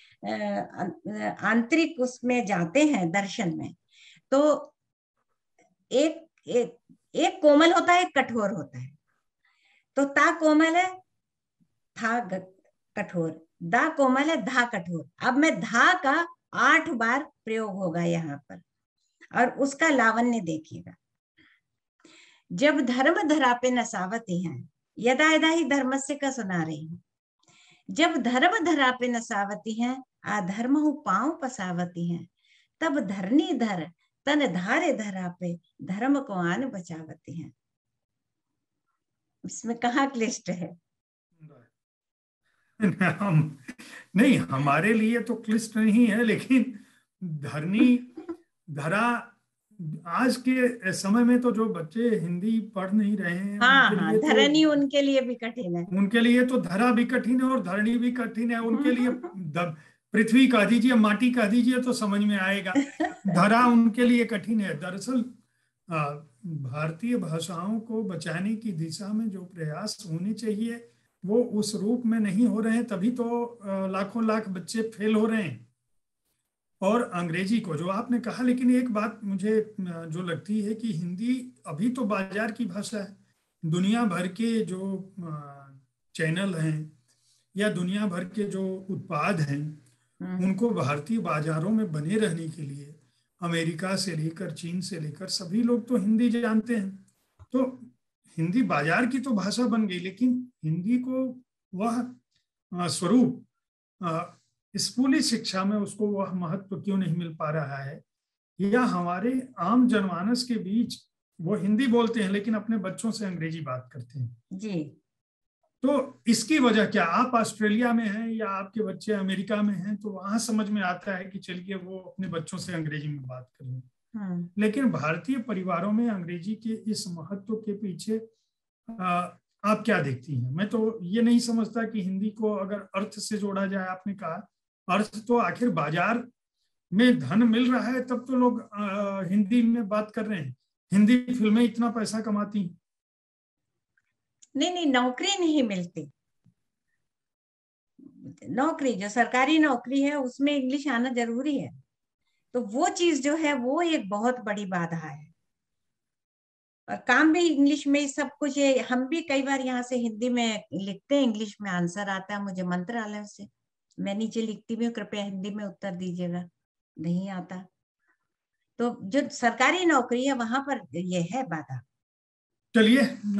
आंतरिक उसमें जाते हैं दर्शन में, तो एक एक, एक कोमल होता है, एक कठोर होता है। तो ता कोमल है, था कठोर, दा कोमल है, धा कठोर। अब मैं धा का 8 बार प्रयोग होगा यहाँ पर, और उसका लावण्य देखिएगा। जब धर्म धरा पे नसावती हैं, यदा यदा ही धर्म से का सुना रही हूँ। जब धर्म धरा पे नसावती हैं, अधर्म हूँ पांव पसावती हैं, तब धरनी धर तन धारे धरा पे धर्म को आन बचावती हैं। इसमें कहाँ क्लिष्ट है? हम नहीं, हमारे लिए तो क्लिष्ट नहीं है, लेकिन धरनी धरा, आज के समय में तो जो बच्चे हिंदी पढ़ नहीं रहे हैं हाँ उनके हाँ, लिए धरनी तो, उनके लिए भी कठिन है। उनके लिए तो धरा भी कठिन है और धरनी भी कठिन है। उनके लिए पृथ्वी कह दीजिए, माटी कह दीजिए तो समझ में आएगा। धरा उनके लिए कठिन है। दरअसल भारतीय भाषाओं को बचाने की दिशा में जो प्रयास होने चाहिए वो उस रूप में नहीं हो रहे हैं, तभी तो लाखों लाख बच्चे फेल हो रहे हैं। और अंग्रेजी को जो आपने कहा, लेकिन एक बात मुझे जो लगती है कि हिंदी अभी तो बाजार की भाषा है। दुनिया भर के जो चैनल हैं या दुनिया भर के जो उत्पाद हैं, उनको भारतीय बाजारों में बने रहने के लिए अमेरिका से लेकर चीन से लेकर सभी लोग तो हिंदी जानते हैं। तो हिंदी बाजार की तो भाषा बन गई, लेकिन हिंदी को वह स्वरूप स्कूली शिक्षा में उसको वह महत्व क्यों नहीं मिल पा रहा है, या हमारे आम जनमानस के बीच वो हिंदी बोलते हैं लेकिन अपने बच्चों से अंग्रेजी बात करते हैं जी। तो इसकी वजह क्या? आप ऑस्ट्रेलिया में हैं या आपके बच्चे अमेरिका में हैं, तो वहां समझ में आता है कि चलिए वो अपने बच्चों से अंग्रेजी में बात करें। लेकिन भारतीय परिवारों में अंग्रेजी के इस महत्व के पीछे आप क्या देखती हैं? मैं तो ये नहीं समझता कि हिंदी को अगर अर्थ से जोड़ा जाए। आपने कहा अर्थ तो आखिर बाजार में धन मिल रहा है तब तो लोग हिंदी में बात कर रहे हैं। हिंदी फिल्में इतना पैसा कमाती हैं। नहीं नहीं, नौकरी नहीं मिलती। नौकरी, जो सरकारी नौकरी है उसमें इंग्लिश आना जरूरी है। तो वो चीज जो है वो एक बहुत बड़ी बाधा है। और काम भी इंग्लिश में सब कुछ है। हम भी कई बार यहाँ से हिंदी में लिखते हैं, इंग्लिश में आंसर आता है मुझे मंत्रालय से, मैं नीचे लिखती भी हूँ कृपया हिंदी में उत्तर दीजिएगा, नहीं आता। तो जो सरकारी नौकरी है वहां पर ये है बाधा। चलिए,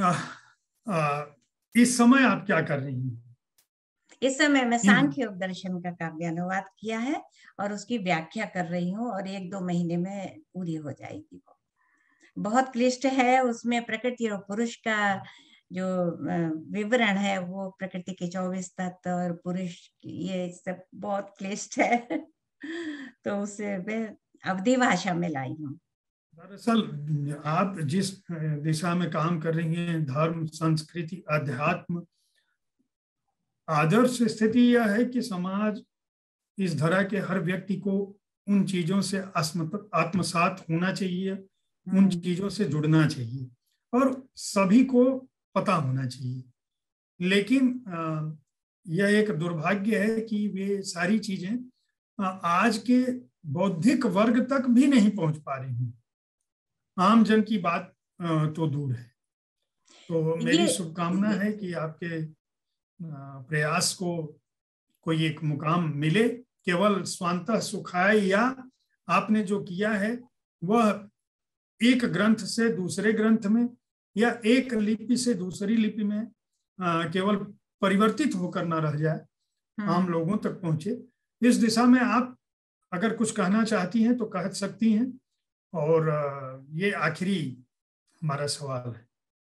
इस समय आप क्या कर रही हैं? इस समय मैं हिंदी। सांख्य योग दर्शन का काव्य अनुवाद किया है और उसकी व्याख्या कर रही हूँ, और 1-2 महीने में पूरी हो जाएगी। वो बहुत क्लिष्ट है, उसमें प्रकृति और पुरुष का जो विवरण है, वो प्रकृति के 24 तत्व और पुरुष, ये सब बहुत क्लिष्ट है। तो उसे मैं अवधि भाषा में लाई हूँ। दरअसल आप जिस दिशा में काम कर रही हैं, धर्म, संस्कृति, अध्यात्म, आदर्श स्थिति यह है कि समाज, इस धरा के हर व्यक्ति को उन चीजों से आत्मसात होना चाहिए, उन चीजों से जुड़ना चाहिए और सभी को पता होना चाहिए। लेकिन यह एक दुर्भाग्य है कि वे सारी चीजें आज के बौद्धिक वर्ग तक भी नहीं पहुंच पा रही हैं। आम जन की बात तो दूर है। तो मेरी ये शुभकामना है कि आपके प्रयास को कोई एक मुकाम मिले। केवल स्वांतः सुखाय, या आपने जो किया है वह एक ग्रंथ से दूसरे ग्रंथ में या एक लिपि से दूसरी लिपि में केवल परिवर्तित होकर ना रह जाए, आम लोगों तक पहुंचे। इस दिशा में आप अगर कुछ कहना चाहती हैं तो कह सकती हैं, और ये आखिरी हमारा सवाल है।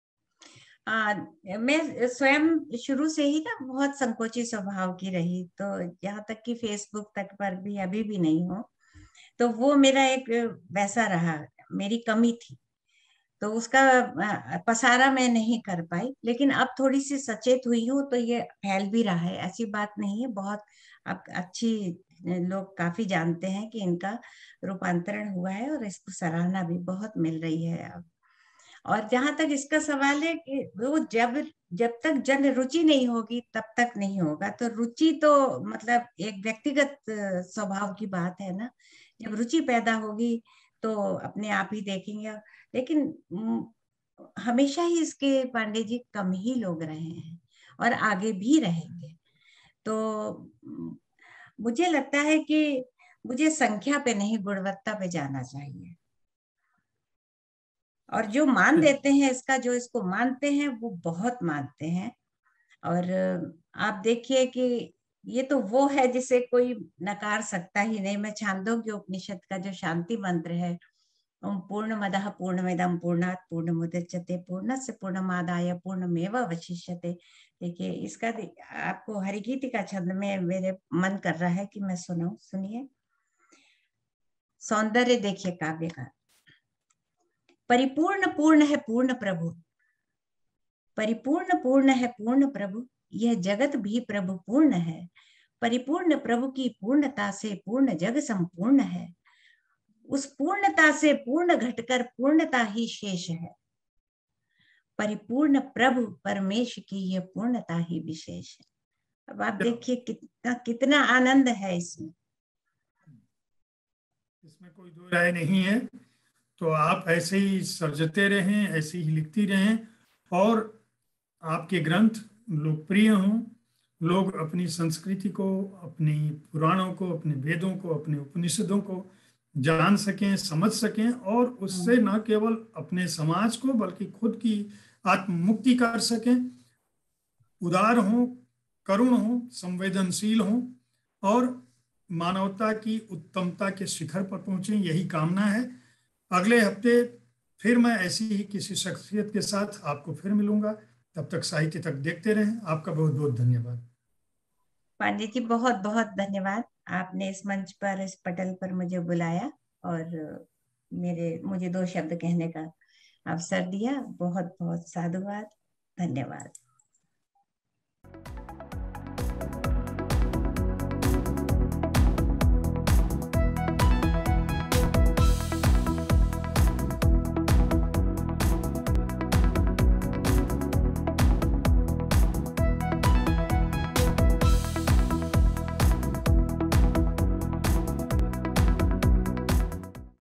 मैं स्वयं शुरू से ही ना बहुत संकोची स्वभाव की रही, तो यहाँ तक कि फेसबुक तक पर भी अभी भी नहीं हूँ। तो वो मेरा एक वैसा रहा, मेरी कमी थी, तो उसका पसारा मैं नहीं कर पाई। लेकिन अब थोड़ी सी सचेत हुई हूँ तो ये फैल भी रहा है, ऐसी बात नहीं है। बहुत अब अच्छी लोग काफी जानते हैं कि इनका रूपांतरण हुआ है, और इसको सराहना भी बहुत मिल रही है अब। और जहां तक इसका सवाल है कि वो जब तक जन रुचि नहीं होगी तब तक नहीं होगा। तो रुचि तो मतलब एक व्यक्तिगत स्वभाव की बात है ना। जब रुचि पैदा होगी तो अपने आप ही देखेंगे। लेकिन हमेशा ही इसके पांडे जी कम ही लोग रहे हैं और आगे भी रहेंगे। तो मुझे लगता है कि मुझे संख्या पे नहीं गुणवत्ता पे जाना चाहिए। और जो मान देते हैं इसका, जो इसको मानते हैं वो बहुत मानते हैं। और आप देखिए कि ये तो वो है जिसे कोई नकार सकता ही नहीं। मैं छांदोग्य उपनिषद का जो शांति मंत्र है, ओम पूर्णमदः पूर्णमिदं पूर्णात् पूर्णमुदच्यते पूर्णस्य पूर्णमादाय पूर्णमेवावशिष्यते। देखिए इसका आपको हरिगीति का छंद में मेरे मन कर रहा है कि मैं सुनाऊं, सुनिए। सौंदर्य देखिए काव्य का। परिपूर्ण पूर्ण है पूर्ण प्रभु, परिपूर्ण पूर्ण है पूर्ण प्रभु, यह जगत भी प्रभु पूर्ण है। परिपूर्ण प्रभु की पूर्णता से पूर्ण जग संपूर्ण है। उस पूर्णता से पूर्ण घटकर पूर्णता ही शेष है। परिपूर्ण प्रभु परमेश की यह पूर्णता ही विशेष है। अब आप देखिए कितना कितना आनंद है इसमें। इसमें कोई दो राय नहीं है। तो आप ऐसे ही सर्जते रहें, ऐसे ही लिखती रहें, और आपके ग्रंथ लोकप्रिय हों, लोग अपनी संस्कृति को, अपनी पुराणों को, अपने वेदों को, अपने उपनिषदों को जान सकें, समझ सकें, और उससे न केवल अपने समाज को बल्कि खुद की आत्ममुक्ति कर सकें। उदार हों, करुण हों, संवेदनशील हों और मानवता की उत्तमता के शिखर पर पहुंचे, यही कामना है। अगले हफ्ते फिर मैं ऐसी ही किसी शख्सियत के साथ आपको फिर मिलूंगा। तब तक साहित्य तक देखते रहें। आपका बहुत बहुत धन्यवाद। पांडे जी बहुत बहुत धन्यवाद, आपने इस मंच पर, इस पटल पर मुझे बुलाया और मुझे 2 शब्द कहने का अवसर दिया। बहुत बहुत साधुवाद, धन्यवाद।